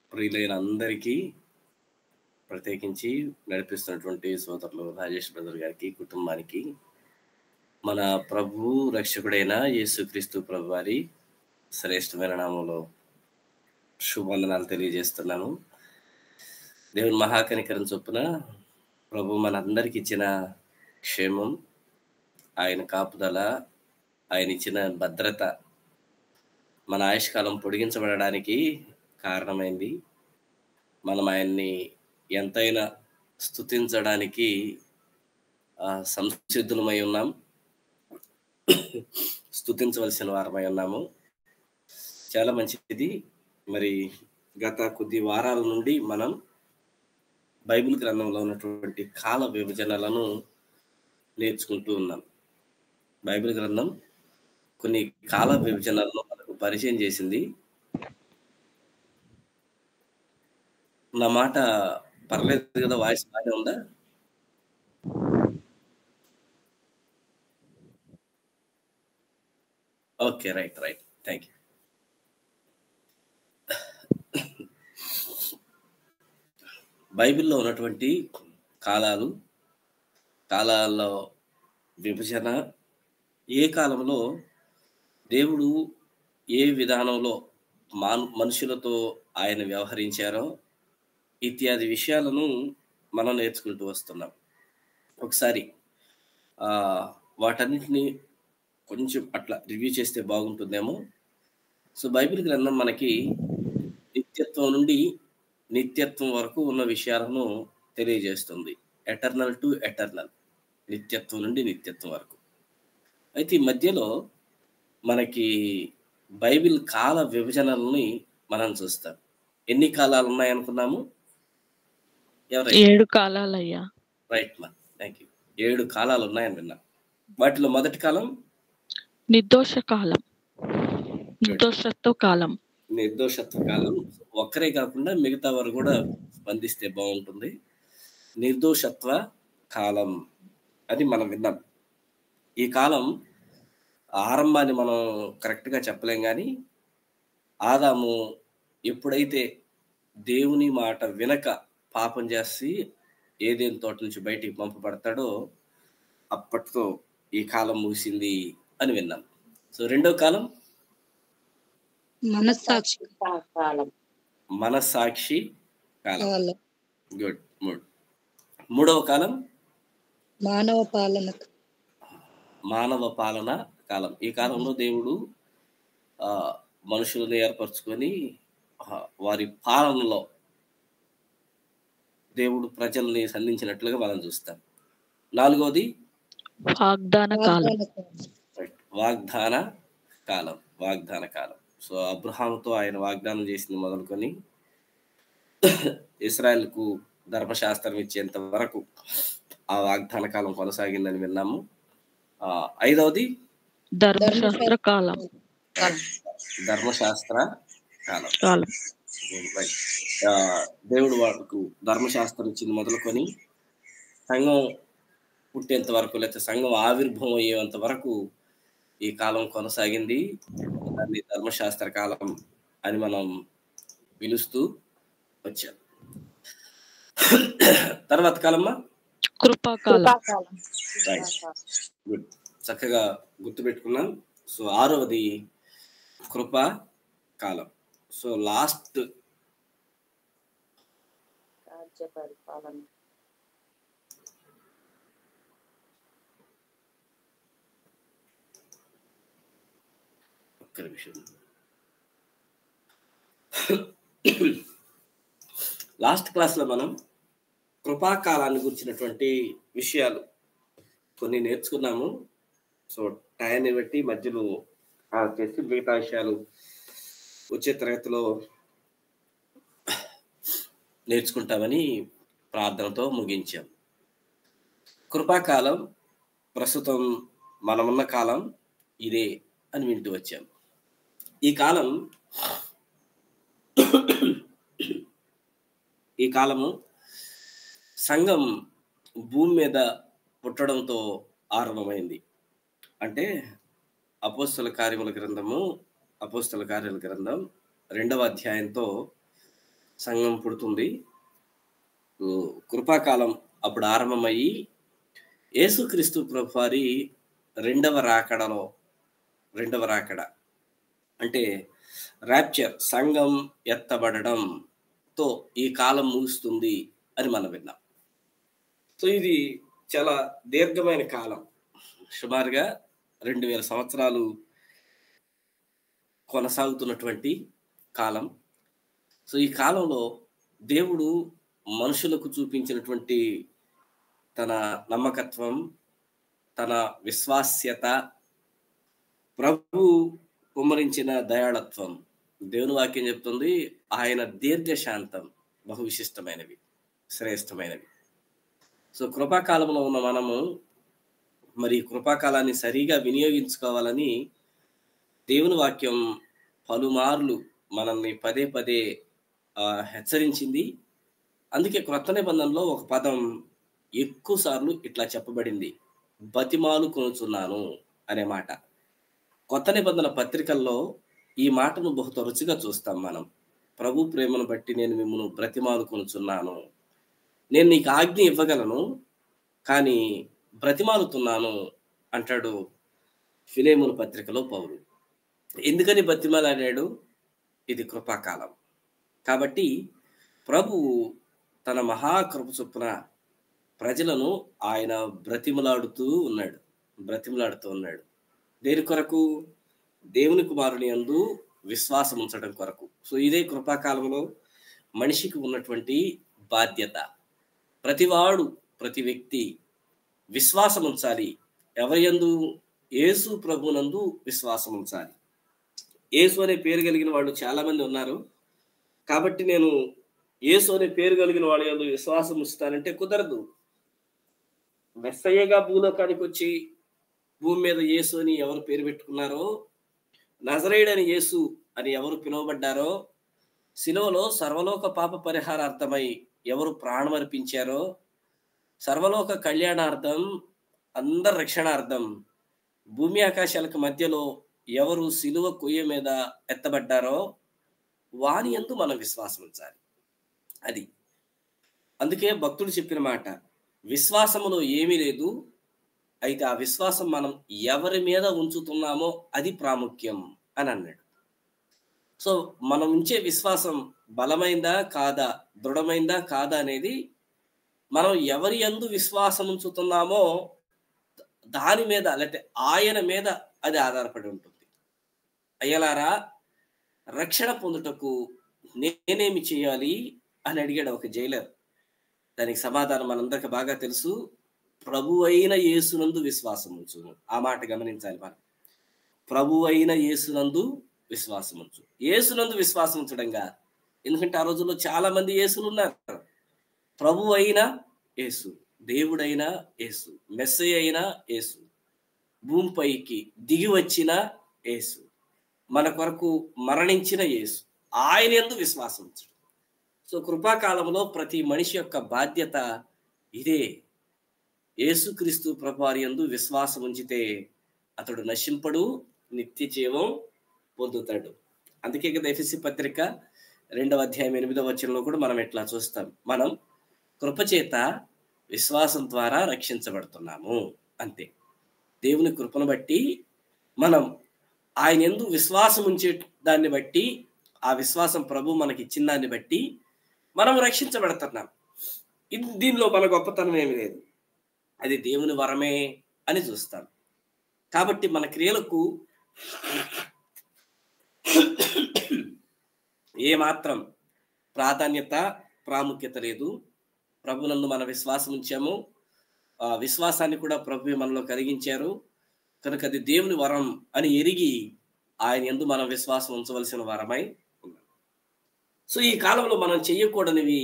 ప్రియులైన అందరికీ ప్రత్యేకించి నడిపిస్తున్నటువంటి సోదరులు రాజేష్ బ్రదర్ గారికి, కుటుంబానికి మన ప్రభు రక్షకుడైన యేసుక్రీస్తు ప్రభు వారి శ్రేష్టమైన నామంలో శుభవందనాలు తెలియజేస్తున్నాను. దేవుని మహాకనికరం చొప్పున ప్రభు మనందరికి ఇచ్చిన క్షేమం, ఆయన కాపుదల, ఆయన ఇచ్చిన భద్రత మన ఆయుష్కాలం పొడిగించబడడానికి కారణమైంది. మనం ఆయన్ని ఎంతైనా స్తుతించడానికి సంసిద్ధులమై ఉన్నాం, స్తుతించవలసిన వారమై ఉన్నాము. చాలా మంచిది. మరి గత కొద్ది వారాల నుండి మనం బైబిల్ గ్రంథంలో ఉన్నటువంటి కాల విభజనలను నేర్చుకుంటూ ఉన్నాం. బైబిల్ గ్రంథం కొన్ని కాల విభజనలను మనకు పరిచయం చేసింది. నా మాట పర్లేదు కదా? వాయిస్ బాగానే ఉందా? Okay, right. Thank you. బైబిల్లో ఉన్నటువంటి కాలాల్లో విభజన, ఏ కాలంలో దేవుడు ఏ విధానంలో మనుషులతో ఆయన వ్యవహరించారో ఇత్యాది విషయాలను మనం నేర్చుకుంటూ వస్తున్నాం. ఒకసారి వాటన్నిటిని కొంచెం అట్లా రివ్యూ చేస్తే బాగుంటుందేమో. సో బైబిల్ గ్రంథం మనకి నిత్యత్వం నుండి నిత్యత్వం వరకు ఉన్న విషయాలను తెలియజేస్తుంది. ఎటర్నల్ టు ఎటర్నల్, నిత్యత్వం నుండి నిత్యత్వం వరకు. అయితే ఈ మధ్యలో మనకి బైబిల్ కాల విభజనలని మనం చూస్తాం. ఎన్ని కాలాలు ఉన్నాయనుకున్నాము? 7 కాలాలయ్యా. రైట్ మా, థ్యాంక్ యూ. 7 కాలాలు ఉన్నాయని విన్నా. వాటిలో మొదటి కాలం నిర్దోషత్వ కాలం. ఒక్కరే కాకుండా మిగతా వారు కూడా స్పందిస్తే బాగుంటుంది. నిర్దోషత్వ కాలం అని మనం విన్నాం. ఈ కాలం ఆరంభాన్ని మనం కరెక్ట్గా చెప్పలేం, కానీ ఆదాము ఎప్పుడైతే దేవుని మాట వినక పాపం చేసి ఏదేని తోట నుంచి బయటికి పంపబడతాడో అప్పటితో ఈ కాలం ముగిసింది అని విన్నాం. సో రెండో కాలం మనస్సాక్షి కాలం. గుడ్. మూడవ కాలం మానవ పాలన కాలం. ఈ కాలంలో దేవుడు మనుషులను ఏర్పరచుకొని వారి పాలనలో దేవుడు ప్రజల్ని సంధించినట్లుగా మనం చూస్తాం. నాలుగవది వాగ్దాన కాలం. సో అబ్రహాముతో ఆయన వాగ్దానం చేసింది మొదలుకొని ఇశ్రాయేలుకు ధర్మశాస్త్రం ఇచ్చేంత వరకు ఆ వాగ్దాన కాలం కొనసాగిందని విన్నాము. ఐదవది ధర్మశాస్త్ర కాలం. దేవుడు వాళ్ళకు ధర్మశాస్త్రం ఇచ్చింది మొదలుకొని సంఘం పుట్టేంత వరకు, లేకపోతే సంఘం ఆవిర్భావం అయ్యేంత వరకు ఈ కాలం కొనసాగింది. దాన్ని ధర్మశాస్త్ర కాలం అని మనం పిలుస్తూ వచ్చాం. తర్వాత కాలమ్మా కృపాకాలం. గుడ్, చక్కగా గుర్తుపెట్టుకున్నాం. సో ఆరవది కృపా కాలం. సో లాస్ట్ ఒక్క నిమిషం. లాస్ట్ క్లాస్లో మనం కృపాకాలాన్ని గురించినటువంటి విషయాలు కొన్ని నేర్చుకున్నాము. సో టైంని బట్టి మధ్యలో చేసి మిగతా విషయాలు వచ్చే తరగతిలో నేర్చుకుంటామని ప్రార్థనతో ముగించాం. కృపాకాలం ప్రస్తుతం మనమున్న కాలం ఇదే అని వింటూ వచ్చాం. ఈ కాలము సంఘం భూమి మీద పుట్టడంతో ఆరంభమైంది. అంటే అపోస్తల కార్యముల గ్రంథం 2వ అధ్యాయంతో సంఘం పుడుతుంది. కృపాకాలం అప్పుడు ఆరంభమయ్యి యేసుక్రీస్తు ప్రభువారి రెండవ రాకడ అంటే ర్యాప్చర్, సంఘం ఎత్తబడడంతో ఈ కాలం ముగుస్తుంది అని మనం విన్నాం. సో ఇది చాలా దీర్ఘమైన కాలం, సుమారుగా 2000 సంవత్సరాలు కొనసాగుతున్నటువంటి కాలం. సో ఈ కాలంలో దేవుడు మనుషులకు చూపించినటువంటి తన నమ్మకత్వం, తన విశ్వాస్యత, ప్రభు కుమ్మరించిన దయాళత్వం, దేవుని వాక్యం చెప్తుంది ఆయన దీర్ఘశాంతం బహు విశిష్టమైనవి, శ్రేష్టమైనవి. సో కృపాకాలంలో ఉన్న మనము మరి కృపాకాలాన్ని సరిగా వినియోగించుకోవాలని దేవుని వాక్యం పలుమార్లు మనల్ని పదే పదే హెచ్చరించింది. అందుకే క్రొత్త నిబంధనలో ఒక పదం ఎక్కువ సార్లు ఇట్లా చెప్పబడింది, బతిమాలు కొనుచున్నాను అనే మాట. కొత్త నిబంధన పత్రికల్లో ఈ మాటను బహు తరచుగా చూస్తాం మనం. ప్రభు ప్రేమను బట్టి నేను మిమ్మల్ని బ్రతిమాలు కొనుచున్నాను, నేను నీకు ఆజ్ఞ ఇవ్వగలను కానీ బ్రతిమాలుతున్నాను అంటాడు ఫిలేమోను పత్రికలో పౌలు. ఎందుకని బతిమాలాడాడు? ఇది కృపాకాలం కాబట్టి ప్రభువు తన మహాకృప చొప్పున ప్రజలను ఆయన బ్రతిమలాడుతూ ఉన్నాడు. దేని కొరకు? దేవుని కుమారుని యందు విశ్వాసం ఉంచడం కొరకు. సో ఇదే కృపాకాలంలో మనిషికి ఉన్నటువంటి బాధ్యత. ప్రతివాడు, ప్రతి వ్యక్తి విశ్వాసం ఉంచాలి. ఎవరి యందు? యేసు ప్రభునందు విశ్వాసం ఉంచాలి. యేసు అనే పేరు కలిగిన వాళ్ళు చాలా మంది ఉన్నారు కాబట్టి నేను యేసు అనే పేరు కలిగిన వాళ్ళ యందు విశ్వాసం ఉంచుతానంటే కుదరదు. మెస్సయ్యగా భూలోకానికి వచ్చి భూమి మీద యేసు అని ఎవరు పేరు పెట్టుకున్నారో, నజరేయుడని యేసు అని ఎవరు పిలువబడ్డారో, శిలువలో సర్వలోక పాప పరిహారార్థమై ఎవరు ప్రాణం అర్పించారో, సర్వలోక కళ్యాణార్థం, అందరి రక్షణార్థం భూమి ఆకాశాలకు మధ్యలో ఎవరు శిలువ కొయ్య మీద ఎత్తబడ్డారో వాని యందు మనం విశ్వాసం ఉంచాలి. అది అందుకే భక్తుడు చెప్పిన మాట, విశ్వాసములో ఏమీ లేదు, అయితే ఆ విశ్వాసం మనం ఎవరి మీద ఉంచుతున్నామో అది ప్రాముఖ్యం అని అన్నాడు. సో మనం ఉంచే విశ్వాసం బలమైందా కాదా, దృఢమైందా కాదా అనేది మనం ఎవరి యందు విశ్వాసం ఉంచుతున్నామో దాని మీద, లేకపోతే ఆయన మీద అది ఆధారపడి ఉంటుంది. అయ్యలారా, రక్షణ పొందుటకు నేనేమి చేయాలి అని అడిగాడు ఒక జైలర్. దానికి సమాధానం మనందరికి బాగా తెలుసు, ప్రభు అయిన యేసునందు విశ్వాసం ఉంచును. ఆ మాట గమనించాలి మనం. ప్రభు అయిన యేసునందు విశ్వాసం ఉంచు. యేసునందు విశ్వాసం ఉంచడంగా, ఎందుకంటే ఆ రోజుల్లో చాలా మంది యేసులు ఉన్నారు. ప్రభు అయిన యేసు, దేవుడైన యేసు, మెస్సయ్య అయిన యేసు, భూమిపైకి దిగి వచ్చిన యేసు, మన కొరకు మరణించిన యేసు, ఆయన యందు విశ్వాసం ఉంచు. సో కృపాకాలంలో ప్రతి మనిషి యొక్క బాధ్యత ఇదే. యేసుక్రీస్తు ప్రభువారి యందు విశ్వాసం ఉంచితే అతడు నశింపడు, నిత్య జీవం పొందుతాడు. అందుకే కదా ఎఫెసీ పత్రిక 2వ అధ్యాయం 8వ వచనంలో కూడా మనం ఎట్లా చూస్తాం, మనం కృపచేత విశ్వాసం ద్వారా రక్షించబడుతున్నాము. అంతే. దేవుని కృపను బట్టి మనం ఆయన యందు విశ్వాసం ఉంచే దాన్ని బట్టి, ఆ విశ్వాసం ప్రభు మనకి ఇచ్చిన దాన్ని బట్టి మనం రక్షించబడుతున్నాం. దీనిలో మన గొప్పతనం ఏమి లేదు, అది దేవుని వరమే అని చూస్తాం. కాబట్టి మన క్రియలకు ఏమాత్రం ప్రాముఖ్యత లేదు. ప్రభునందు మన విశ్వాసం ఉంచాము, ఆ విశ్వాసాన్ని కూడా ప్రభు మనలో కలిగించారు కనుక అది దేవుని వరం అని ఎరిగి ఆయన యందు మనం విశ్వాసం ఉంచవలసిన వరమై ఉన్నాం. సో ఈ కాలంలో మనం చెయ్యకూడనివి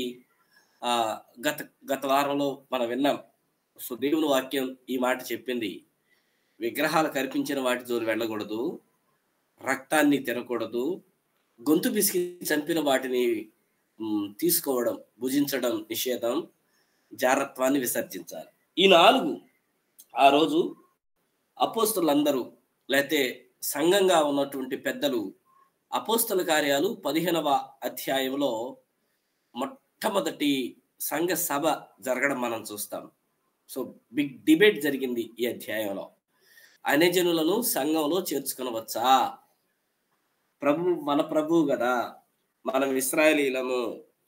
గత వారంలో మనం విన్నాం. సో దేవుని వాక్యం ఈ మాట చెప్పింది, విగ్రహాలు కల్పించిన వాటి జోలు వెళ్ళకూడదు, రక్తాన్ని తినకూడదు, గొంతు పిసికి చంపిన వాటిని తీసుకోవడం, భుజించడం నిషేధం, జారత్వాన్ని విసర్జించాలి. ఈ 4 ఆ రోజు అపోస్తలులందరూ, లేకపోతే సంఘంగా ఉన్నటువంటి పెద్దలు అపోస్తల కార్యాలు 15వ అధ్యాయంలో మొట్టమొదటి సంఘ సభ జరగడం మనం చూస్తాం. సో బిగ్ డిబేట్ జరిగింది ఈ అధ్యాయంలో. అన్యజనులను సంఘంలో చేర్చుకొనవచ్చా? మన ప్రభువు కదా, మనం ఇశ్రాయేలీలము,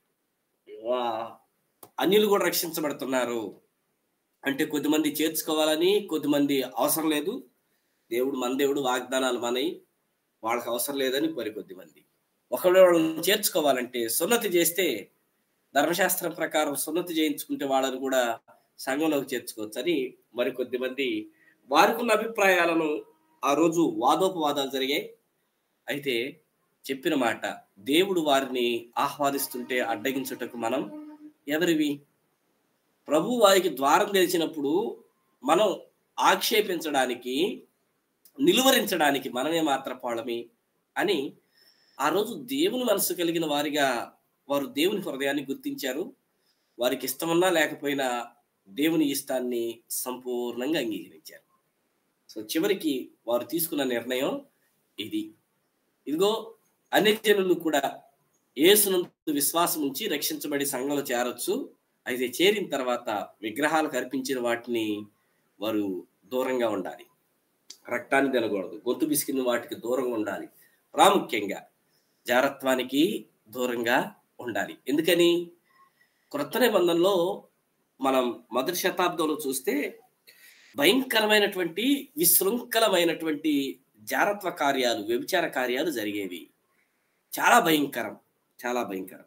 అన్యులు కూడా రక్షించబడుతున్నారు అంటే కొద్దిమంది చేర్చుకోవాలని, కొద్దిమంది అవసరం లేదు, దేవుడు మన దేవుడు, వాగ్దానాలు మనయి, వాళ్ళకి అవసరం లేదని కొద్ది మంది. ఒకవేళ వాళ్ళని చేర్చుకోవాలంటే సున్నతి చేస్తే, ధర్మశాస్త్రం ప్రకారం సున్నతి చేయించుకుంటే వాళ్ళని కూడా సంఘంలోకి చేర్చుకోవచ్చు అని మరికొద్ది మంది వారికి ఉన్న అభిప్రాయాలను ఆ రోజు వాదోపవాదాలు జరిగాయి. అయితే చెప్పిన మాట, దేవుడు వారిని ఆహ్వానిస్తుంటే అడ్డగించుటకు మనం ఎవరివి? ప్రభు వారికి ద్వారం తెరిచినప్పుడు మనం ఆక్షేపించడానికి, నిలువరించడానికి మనమే మాత్రపోవడమే అని ఆ రోజు దేవుని మనసు కలిగిన వారిగా వారు దేవుని హృదయాన్ని గుర్తించారు. వారికి ఇష్టమన్నా లేకపోయినా దేవుని ఇష్టాన్ని సంపూర్ణంగా అంగీకరించారు. సో చివరికి వారు తీసుకున్న నిర్ణయం ఇది. ఇదిగో అన్యజనులు కూడా యేసునందు విశ్వాసం ఉంచి రక్షించబడి సంఘంలో చేరొచ్చు. అయితే చేరిన తర్వాత విగ్రహాలకు అర్పించిన వాటిని వారు దూరంగా ఉండాలి. రక్తాన్ని తినకూడదు, గొంతు బిసికిన వాటికి దూరంగా ఉండాలి, ప్రాముఖ్యంగా జారత్వానికి దూరంగా ఉండాలి. ఎందుకని? క్రొత్త నిబంధనలో మనం మొదటి శతాబ్దంలో చూస్తే భయంకరమైనటువంటి, విశృంఖలమైనటువంటి జారత్వ కార్యాలు, వ్యభిచార కార్యాలు జరిగేవి. చాలా భయంకరం, చాలా భయంకరం.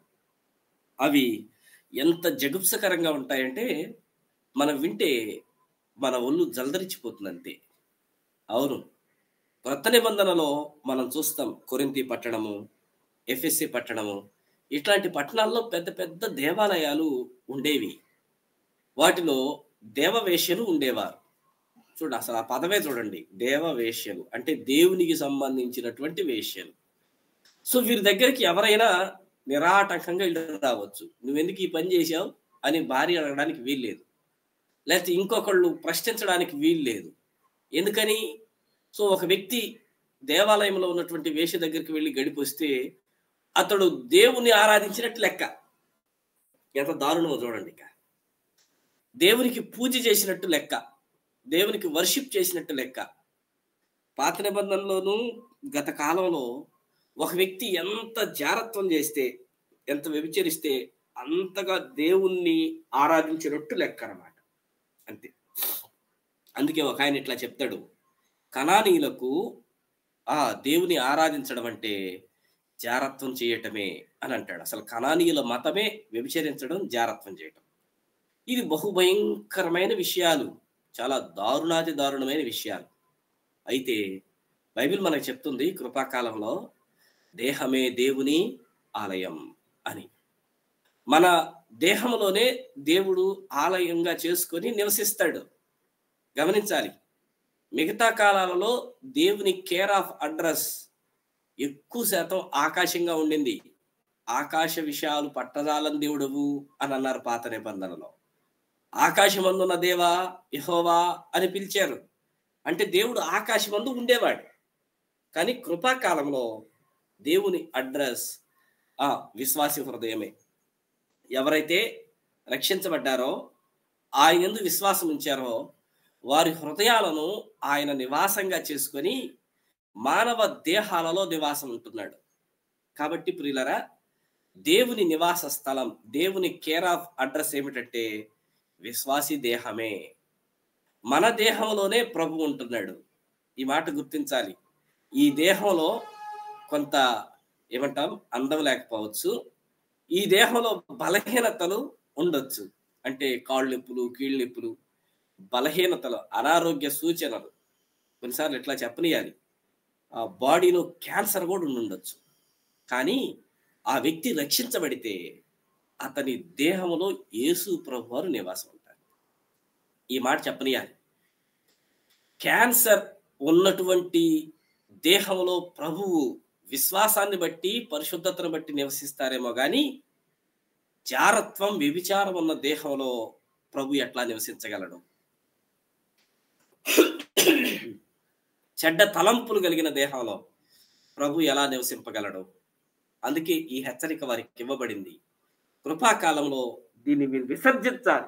అవి ఎంత జగుప్సకరంగా ఉంటాయంటే మనం వింటే మన ఒళ్ళు జలదరిచిపోతుంది అంతే. అవును, క్రొత్త నిబంధనలో మనం చూస్తాం కొరింథీ పట్టణము, ఎఫెసీ పట్టణము, ఇట్లాంటి పట్టణాల్లో పెద్ద పెద్ద దేవాలయాలు ఉండేవి. వాటిలో దేవవేశ్యలు ఉండేవారు. చూడండి, అసలు ఆ పదమే చూడండి, దేవవేశ్యలు అంటే దేవునికి సంబంధించినటువంటి వేశ్యలు. సో వీరి దగ్గరికి ఎవరైనా నిరాటంకంగా ఇల్లు రావచ్చు. నువ్వెందుకు ఈ పని చేశావు అని భార్య అడగడానికి వీల్లేదు, లేకపోతే ఇంకొకళ్ళు ప్రశ్నించడానికి వీల్లేదు. ఎందుకని? సో ఒక వ్యక్తి దేవాలయంలో ఉన్నటువంటి వేశ్య దగ్గరికి వెళ్ళి గడిపొస్తే అతడు దేవుని ఆరాధించినట్టు లెక్క. ఎంత దారుణమో చూడండి. ఇక దేవునికి పూజ చేసినట్టు లెక్క, దేవునికి వర్షిప్ చేసినట్టు లెక్క. పాత నిబంధనలోనూ గత కాలంలో ఒక వ్యక్తి ఎంత జారత్వం చేస్తే, ఎంత వ్యభిచరిస్తే అంతగా దేవుణ్ణి ఆరాధించినట్టు లెక్క అన్నమాట. అంతే. అందుకే ఒక ఆయన ఇట్లా చెప్తాడు, కనానీయులకు దేవుని ఆరాధించడం అంటే జారత్వం చేయటమే అని అంటాడు. అసలు కనానీయుల మతమే వ్యభిచరించడం, జారత్వం చేయటం. ఇది బహుభయంకరమైన విషయాలు, చాలా దారుణాతి దారుణమైన విషయాలు. అయితే బైబిల్ మనకు చెప్తుంది కృపాకాలంలో దేహమే దేవుని ఆలయం అని. మన దేహంలోనే దేవుడు ఆలయంగా చేసుకొని నివసిస్తాడు. గమనించాలి, మిగతా కాలాలలో దేవుని కేర్ ఆఫ్ అడ్రస్ ఎక్కువ శాతం ఆకాశంగా ఉండింది. ఆకాశ విషయాలు పట్టజాలం దేవుడవు అని అన్నారు పాత నిబంధనలో. ఆకాశమందున్న దేవా యెహోవా అని పిలిచారు. అంటే దేవుడు ఆకాశమందు ఉండేవాడు. కానీ కృపాకాలంలో దేవుని అడ్రస్ విశ్వాసి హృదయమే. ఎవరైతే రక్షించబడ్డారో, ఆయన యందు విశ్వాసం ఉంచారో వారి హృదయాలను ఆయన నివాసంగా చేసుకొని మానవ దేహాలలో నివాసం ఉంటున్నాడు. కాబట్టి ప్రియులరా, దేవుని నివాస స్థలం, దేవుని కేర్ ఆఫ్ అడ్రస్ ఏమిటంటే విశ్వాసి దేహమే. మన దేహంలోనే ప్రభు ఉంటున్నాడు. ఈ మాట గుర్తించాలి. ఈ దేహంలో కొంత ఏమంటాం, అందం లేకపోవచ్చు, ఈ దేహంలో బలహీనతలు ఉండొచ్చు. అంటే కాళ్ళు నొప్పులు, కీళ్ళ నొప్పులు, బలహీనతలు, అనారోగ్య సూచనలు, కొన్నిసార్లు ఎట్లా చెప్పనియాలి, ఆ బాడీలో క్యాన్సర్ కూడా ఉండొచ్చు. కానీ ఆ వ్యక్తి రక్షించబడితే అతని దేహంలో యేసు ప్రభు వారు నివాసం ఉంటారు. ఈ మాట చెప్పనియాలి. క్యాన్సర్ ఉన్నటువంటి దేహంలో ప్రభువు విశ్వాసాన్ని బట్టి, పరిశుద్ధతను బట్టి నివసిస్తారేమో కానీ జారత్వం, వ్యభిచారం ఉన్న దేహంలో ప్రభు ఎట్లా నివసించగలడు? చెడ్డ తలంపులు కలిగిన దేహంలో ప్రభు ఎలా నివసింపగలడు? అందుకే ఈ హెచ్చరిక వారికి ఇవ్వబడింది. కృపాకాలంలో దీన్ని మీరు విసర్జించాలి.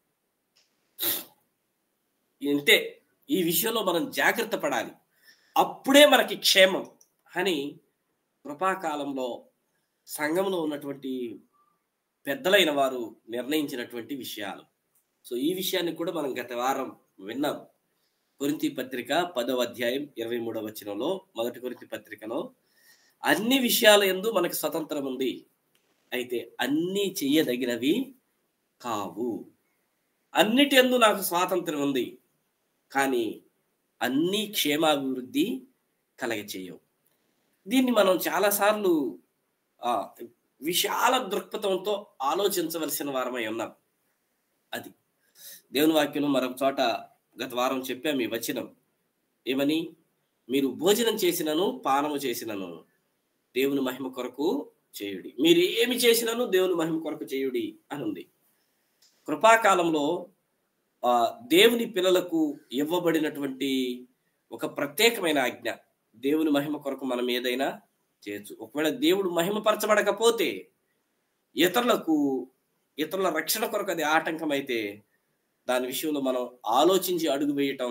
అంటే ఈ విషయంలో మనం జాగ్రత్త పడాలి. అప్పుడే మనకి క్షేమం అని కృపాకాలంలో సంఘంలో ఉన్నటువంటి పెద్దలైన వారు నిర్ణయించినటువంటి విషయాలు. సో ఈ విషయాన్ని కూడా మనం గత వారం విన్నాం. కొరింథీ పత్రిక 10వ అధ్యాయం 23వ వచనంలో, మొదటి కొరింథీ పత్రికలో అన్ని విషయాల యందు మనకు స్వతంత్రం ఉంది, అయితే అన్నీ చెయ్యదగినవి కావు. అన్నిటి యందు నాకు స్వాతంత్రం ఉంది, కానీ అన్నీ క్షేమాభివృద్ధి కలగచేయవు. దీన్ని మనం చాలాసార్లు విశాల దృక్పథంతో ఆలోచించవలసిన వారమై ఉన్నాం. అది దేవుని వాక్యంలో మరొక చోట గత వారం చెప్పాము ఈ వచనం ఏమని, మీరు భోజనం చేసినను పానము చేసినను దేవుని మహిమ కొరకు చేయుడి, మీరు ఏమి చేసినను దేవుని మహిమ కొరకు చేయుడి అని ఉంది. కృపాకాలంలో దేవుని పిల్లలకు ఇవ్వబడినటువంటి ఒక ప్రత్యేకమైన ఆజ్ఞ, దేవుని మహిమ కొరకు మనం ఏదైనా చేయొచ్చు. ఒకవేళ దేవుడు మహిమపరచబడకపోతే ఇతరుల రక్షణ కొరకు అది ఆటంకం అయితే దాని విషయంలో మనం ఆలోచించి అడుగు వేయటం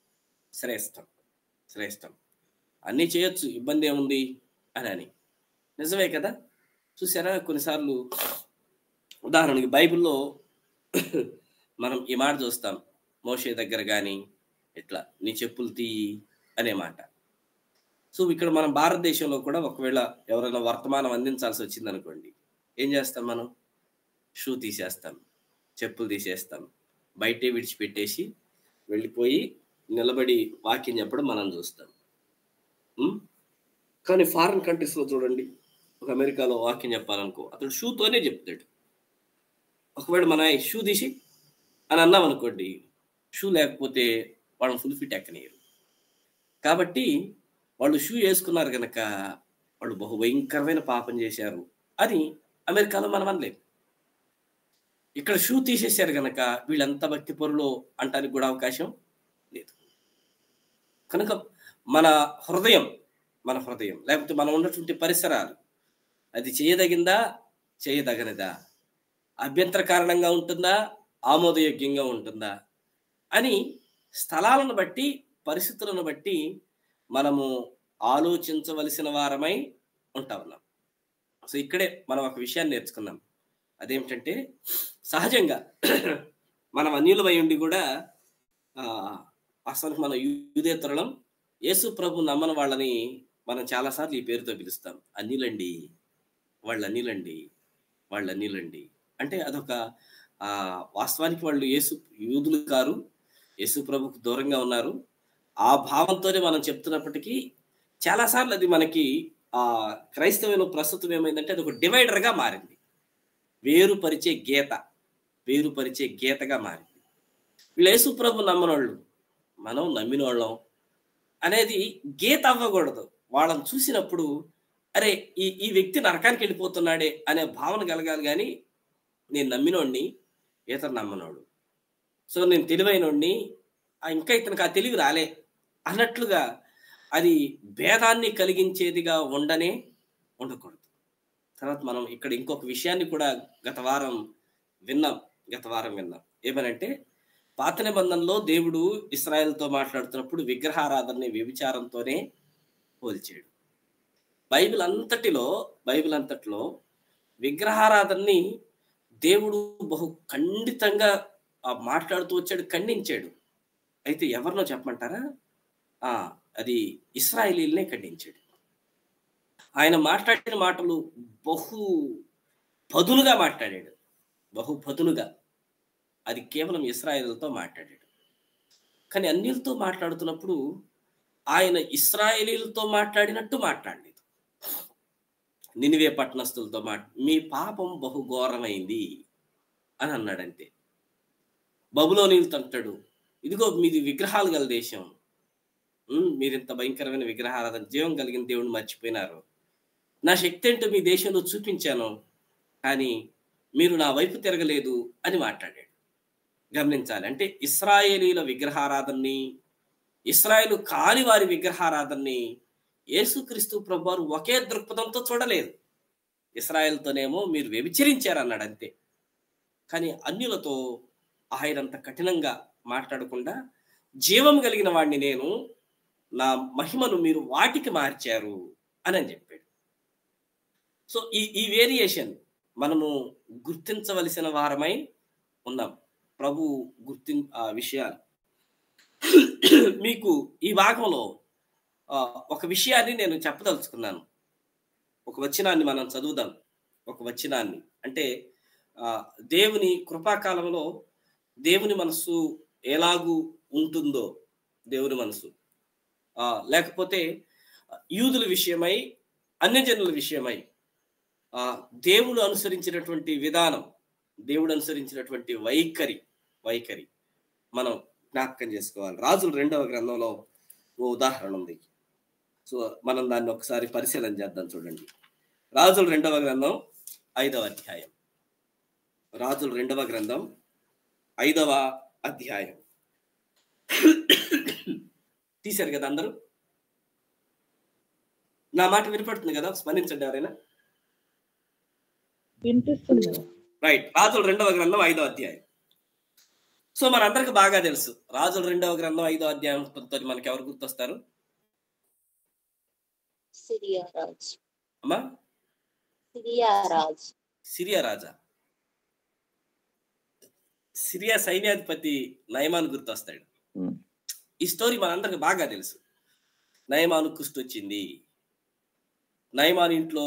శ్రేష్టం. అన్నీ చేయొచ్చు, ఇబ్బంది ఏముంది అని నిజమే కదా. చూసారా, కొన్నిసార్లు ఉదాహరణకి బైబిల్లో మనం ఈ మాట చూస్తాం, మోషే దగ్గర కానీ ఇట్లా నీ చెప్పులు తీయి అనే మాట. సో ఇక్కడ మనం భారతదేశంలో కూడా ఒకవేళ ఎవరైనా వర్తమానం అందించాల్సి వచ్చింది అనుకోండి, ఏం చేస్తాం, మనం షూ తీసేస్తాం, చెప్పులు తీసేస్తాం, బయటే విడిచిపెట్టేసి వెళ్ళిపోయి నిలబడి వాక్యం చెప్పడం మనం చూస్తాం. కానీ ఫారిన్ కంట్రీస్లో చూడండి, ఒక అమెరికాలో వాక్యం చెప్పాలనుకో అతడు షూతోనే చెప్తాడు. ఒకవేళ మన షూ తీసి అని అన్నాం అనుకోండి, షూ లేకపోతే వాళ్ళని ఫుల్ ఫిట్ ఎక్కనియరు. కాబట్టి వాళ్ళు షూ వేసుకున్నారు కనుక వాళ్ళు బహు భయంకరమైన పాపం చేశారు అని అమెరికాలో మనం అనలేము. ఇక్కడ షూ తీసేశారు కనుక వీళ్ళంతా భక్తి పరులు అంటానికి కూడా అవకాశం లేదు. కనుక మన హృదయం లేకపోతే మనం ఉన్నటువంటి పరిసరాలు అది చేయదగిందా చేయదగనిదా, అభ్యంతర కారణంగా ఉంటుందా ఆమోదయోగ్యంగా ఉంటుందా అని స్థలాలను బట్టి పరిస్థితులను బట్టి మనము ఆలోచించవలసిన వారమై ఉంటా ఉన్నాం. సో ఇక్కడే మనం ఒక విషయాన్ని నేర్చుకున్నాం. అదేమిటంటే సహజంగా మనం అన్యులమై ఉండి కూడా అసలు మన యూదేతరులం యేసు ప్రభు నమ్మని వాళ్ళని మనం చాలాసార్లు ఈ పేరుతో పిలుస్తాం, అన్యులండి, వాళ్ళు అన్యులండి అంటే అదొక వాస్తవానికి వాళ్ళు యూదులు కారు, యేసు ప్రభుకు దూరంగా ఉన్నారు. ఆ భావంతోనే మనం చెప్తున్నప్పటికీ చాలాసార్లు అది మనకి క్రైస్తవంలో ప్రస్తుతం ఏమైందంటే అది ఒక డివైడర్గా మారింది, వేరుపరిచే గీతగా మారింది. వీళ్ళు యేసు ప్రభు నమ్మనోళ్ళు, మనం నమ్మిన వాళ్ళం అనేది గీత అవ్వకూడదు. వాళ్ళని చూసినప్పుడు అరే ఈ వ్యక్తి నరకానికి వెళ్ళిపోతున్నాడే అనే భావన కలగాలి. కానీ నేను నమ్మినోడిని ఇతను నమ్మనోడు, సో నేను తెలివైనోడిని, ఇంకా ఇతనికి ఆ తెలివి రాలే అన్నట్లుగా అది భేదాన్ని కలిగించేదిగా ఉండకూడదు. తర్వాత మనం ఇక్కడ ఇంకొక విషయాన్ని కూడా గత వారం విన్నాం. ఏమనంటే పాత నిబంధనలో దేవుడు ఇశ్రాయేలుతో మాట్లాడుతున్నప్పుడు విగ్రహారాధనని వ్యభిచారంతోనే పోల్చాడు. బైబిల్ అంతటిలో విగ్రహారాధనని దేవుడు బహు ఖండితంగా మాట్లాడుతూ వచ్చాడు, ఖండించాడు. అయితే ఎవరినో చెప్పమంటారా? అది ఇశ్రాయేలీలనే ఖండించాడు. ఆయన మాట్లాడిన మాటలు బహు పదునుగా మాట్లాడాడు. అది కేవలం ఇశ్రాయేలుతో మాట్లాడాడు. కానీ అన్యులతో మాట్లాడుతున్నప్పుడు ఆయన ఇశ్రాయేలీలతో మాట్లాడినట్టు మాట్లాడలేదు. నినివే పట్టణస్థులతో మీ పాపం బహు ఘోరమైంది అని అన్నాడంతే. బబులోనీయులతో అంటాడు, ఇదిగో మీది విగ్రహాలు గల దేశం, మీరింత భయంకరమైన విగ్రహారాధన, జీవం కలిగిన దేవుడిని మర్చిపోయినారు. నా శక్తి ఏంటో మీ దేశంలో చూపించాను, కానీ మీరు నా వైపు తిరగలేదు అని మాట్లాడాడు. గమనించాలి, అంటే ఇశ్రాయేలీల విగ్రహారాధనని, ఇశ్రాయేలు కాని వారి విగ్రహారాధనని యేసుక్రీస్తు ప్రభువారు ఒకే దృక్పథంతో చూడలేదు. ఇశ్రాయేలుతోనేమో మీరు వ్యభిచరించారన్నాడు అంతే. కానీ అన్యులతో ఆయనంత కఠినంగా మాట్లాడకుండా, జీవం కలిగిన వాడిని నేను, నా మహిమను మీరు వాటికి మార్చారు అని చెప్పాడు. సో ఈ వేరియేషన్ మనము గుర్తించవలసిన వారమై ఉన్నాం. ప్రభు ఆ విషయాలు మీకు ఈ భాగంలో ఒక విషయాన్ని నేను చెప్పదలుచుకున్నాను. ఒక వచనాన్ని మనం చదువుదాం. ఒక వచనాన్ని అంటే దేవుని కృపాకాలంలో దేవుని మనస్సు ఎలాగూ ఉంటుందో, దేవుని మనసు లేకపోతే యూదుల విషయమై, అన్యజనుల విషయమై దేవుడు అనుసరించినటువంటి విధానం, దేవుడు అనుసరించినటువంటి వైఖరి మనం జ్ఞాపకం చేసుకోవాలి. రాజుల 2వ గ్రంథంలో ఓ ఉదాహరణ ఉంది. సో మనం దాన్ని ఒకసారి పరిశీలన చేద్దాం. చూడండి, రాజుల 2వ గ్రంథం 5వ అధ్యాయం. రాజుల 2వ గ్రంథం 5వ అధ్యాయం. తీశారు కదా అందరూ? నా మాట వినపడుతుంది కదా? స్మరించండి ఎవరైనా. వినిపిస్తుంది. రైట్. రాజుల 2వ గ్రంథం 5వ అధ్యాయం. సో మనందరికి బాగా తెలుసు, రాజుల 2వ గ్రంథం 5వ అధ్యాయంతో మనకి ఎవరు గుర్తొస్తారు? అమ్మా, సిరియా రాజా, సిరియా సైన్యాధిపతి నయమాను గుర్తొస్తాడు. ఈ స్టోరీ మనందరికి బాగా తెలుసు. నయమాను కుష్టు వచ్చింది. నయమాను ఇంట్లో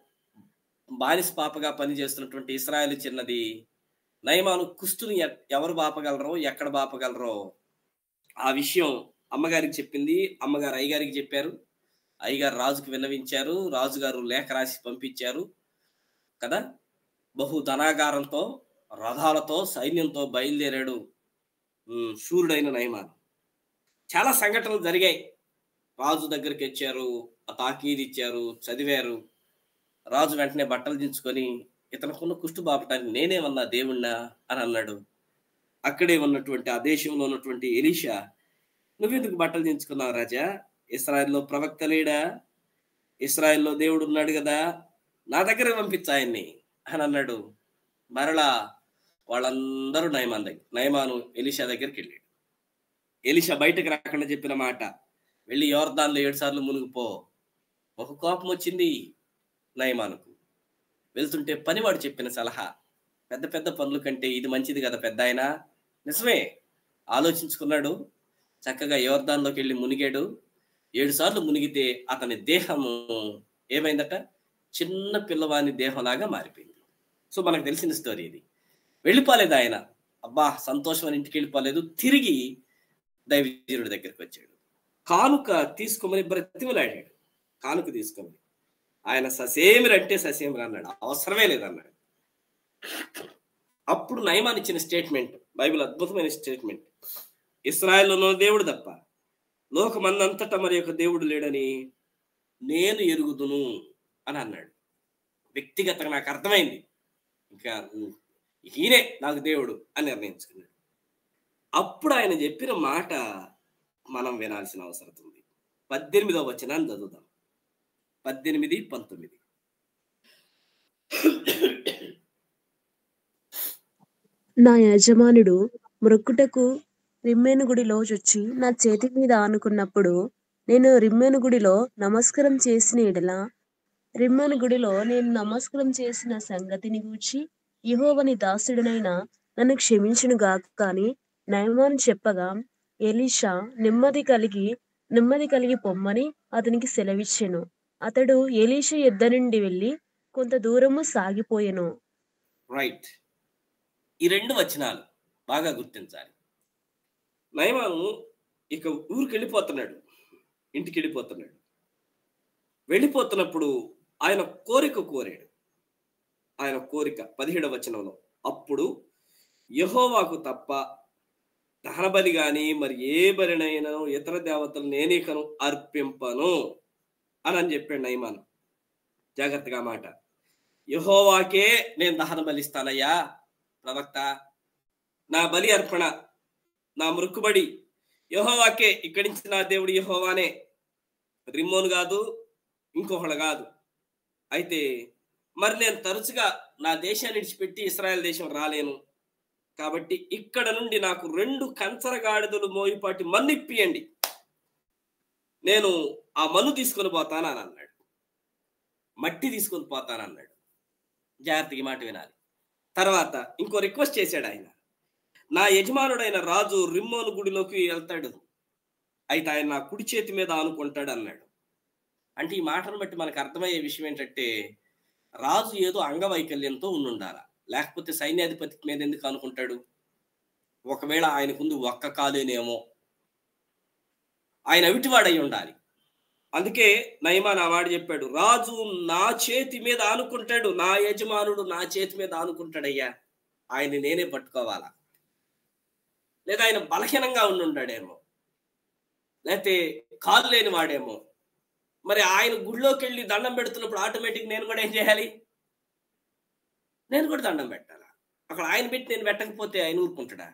బానిస పాపగా పనిచేస్తున్నటువంటి ఇశ్రాయేలు చిన్నది. నయమాను కుష్టుని ఎవరు బాపగలరో, ఎక్కడ బాపగలరో ఆ విషయం అమ్మగారికి చెప్పింది. అమ్మగారు అయ్యగారికి చెప్పారు. అయ్యగారు రాజుకు విన్నవించారు. రాజుగారు లేఖ రాసి పంపించారు కదా. బహు ధనాగారంతో, రథాలతో, సైన్యంతో బయలుదేరాడు శూరుడైన నయమాను. చాలా సంఘటనలు జరిగాయి. రాజు దగ్గరికి వచ్చారు, తాకీదు ఇచ్చారు, చదివారు. రాజు వెంటనే బట్టలు దించుకొని, ఇతనుకున్న కుష్టు బాపటానికి నేనేమన్నా దేవుణ్ణా అని అన్నాడు. అక్కడే ఉన్నటువంటి ఆ దేశంలో ఉన్నటువంటి ఎలీషా, నువ్వెందుకు బట్టలు దించుకున్నావు రాజా? ఇశ్రాయేల్లో ప్రవక్త లేడా? ఇశ్రాయేల్లో దేవుడు ఉన్నాడు కదా, నా దగ్గర పంపించు ఆయన్ని అని అన్నాడు. మరలా వాళ్ళందరూ నయమాను ఎలీషా దగ్గరికి వెళ్ళాడు. ఎలీషా బయటకు రాకుండా చెప్పిన మాట, వెళ్ళి యోర్దాన్లో 7 సార్లు మునిగిపో. ఒక కోపం వచ్చింది నయమానుకు. వెళ్తుంటే పనివాడు చెప్పిన సలహా, పెద్ద పెద్ద పనుల కంటే ఇది మంచిది కదా పెద్ద ఆయన. నిజమే, ఆలోచించుకున్నాడు. చక్కగా యోర్దాన్లోకి వెళ్ళి మునిగాడు. 7 సార్లు మునిగితే అతని దేహము ఏమైందట? చిన్న పిల్లవాని దేహంలాగా మారిపోయింది. సో మనకు తెలిసిన స్టోరీ ఇది. వెళ్ళిపోలేదు ఆయన. అబ్బా సంతోషం అని ఇంటికి వెళ్ళిపోలేదు. తిరిగి దైవజనుడి దగ్గరికి వచ్చాడు. కానుక తీసుకోమని బ్రతిమలాడాడు. కానుక తీసుకోమని. ఆయన ససేమిరంటే ససేమిరా అన్నాడు. అవసరమే లేదన్నాడు. అప్పుడు నయమాన్ ఇచ్చిన స్టేట్మెంట్, బైబిల్ అద్భుతమైన స్టేట్మెంట్, ఇశ్రాయేలులో దేవుడు తప్ప లోకమందంతటా మరి యొక్క దేవుడు లేడని నేను ఎరుగుదును అని అన్నాడు. వ్యక్తిగతంగా నాకు అర్థమైంది, ఇంకా ఈయనే నాకు దేవుడు అని నిర్ణయించుకున్నాడు. అప్పుడు ఆయన చెప్పిన మాట మనం వినాల్సిన అవసరం ఉంది. 18వ వచనాన్ని చదువుదాం. 18, 19. నా యజమానుడు మ్రొక్కుటకు రిమ్మేను గుడిలో చొచ్చి నా చేతి మీద ఆనుకున్నప్పుడు నేను రిమ్మేను గుడిలో నమస్కారం చేసిన ఎడల రిమ్మేను గుడిలో నేను నమస్కారం చేసిన సంగతిని గూర్చి యెహోవాని దాసుడనైన నన్ను క్షమించును గాక అని నయమాను చెప్పగా, ఎలీషా నెమ్మది కలిగి పొమ్మని అతనికి సెలవిచ్చెను. అతడు ఎలీషా యొద్ద నుండి వెళ్ళి కొంత దూరము సాగిపోయెను. రైట్. ఈ 2 వచనాలు బాగా గుర్తించాలి. నయమాను ఇక ఊరికి వెళ్ళిపోతున్నాడు, ఇంటికి వెళ్ళిపోతున్నాడు. వెళ్ళిపోతున్నప్పుడు ఆయన కోరిక కోరాడు. ఆయన కోరిక 17వ వచనంలో, అప్పుడు యెహోవాకు తప్ప దహనబలి గాని మరి ఏ బలినైనా ఇతర దేవతలు నేనికను అర్పింపను అని చెప్పాడు నయమాను. జాగ్రత్తగా మాట, యెహోవాకే నేను దహన బలిస్తానయ్యా ప్రవక్త, నా బలి అర్పణ, నా మృక్కుబడి యెహోవాకే. ఇక్కడి నుంచి నా దేవుడు యెహోవానే, రిమ్మోను కాదు, ఇంకొకళ్ళు కాదు. అయితే మరి నేను తరచుగా నా దేశాన్ని విడిచిపెట్టి ఇశ్రాయేల్ దేశం రాలేను. కాబట్టి ఇక్కడ నుండి నాకు 2 కంచరగాడిదలు మోయిపాటి మన్ను ఇప్పియండి, నేను ఆ మన్ను తీసుకొని పోతాను అని అన్నాడు. మట్టి తీసుకొని పోతానన్నాడు. జాగ్రత్తగా మాట వినాలి. తర్వాత ఇంకో రిక్వెస్ట్ చేశాడు ఆయన. నా యజమానుడైన రాజు రిమ్మోను గుడిలోకి వెళ్తాడు, అయితే ఆయన నా కుడి చేతి మీద ఆనుకుంటాడు అన్నాడు. అంటే ఈ మాటను బట్టి మనకు అర్థమయ్యే విషయం ఏంటంటే, రాజు ఏదో అంగవైకల్యంతో ఉండాల, లేకపోతే సైన్యాధిపతి మీద ఎందుకు అనుకుంటాడు? ఒకవేళ ఆయనకుంది ఒక్క కాలేనేమో, ఆయన అవిటివాడై ఉండాలి. అందుకే నయమాన్ ఆ మాట చెప్పాడు, రాజు నా చేతి మీద ఆనుకుంటాడు, నా యజమానుడు నా చేతి మీద ఆనుకుంటాడయ్యా, ఆయన నేనే పట్టుకోవాలా. లేదా ఆయన బలహీనంగా ఉండుంటాడేమో, లేకపోతే కాలు లేని వాడేమో. మరి ఆయన గుడిలోకి వెళ్ళి దండం పెడుతున్నప్పుడు ఆటోమేటిక్ నేను కూడా ఏం చేయాలి? నేను కూడా దండం పెట్టాలా? అక్కడ ఆయన పెట్టి నేను పెట్టకపోతే ఆయన ఊరుకుంటాడా?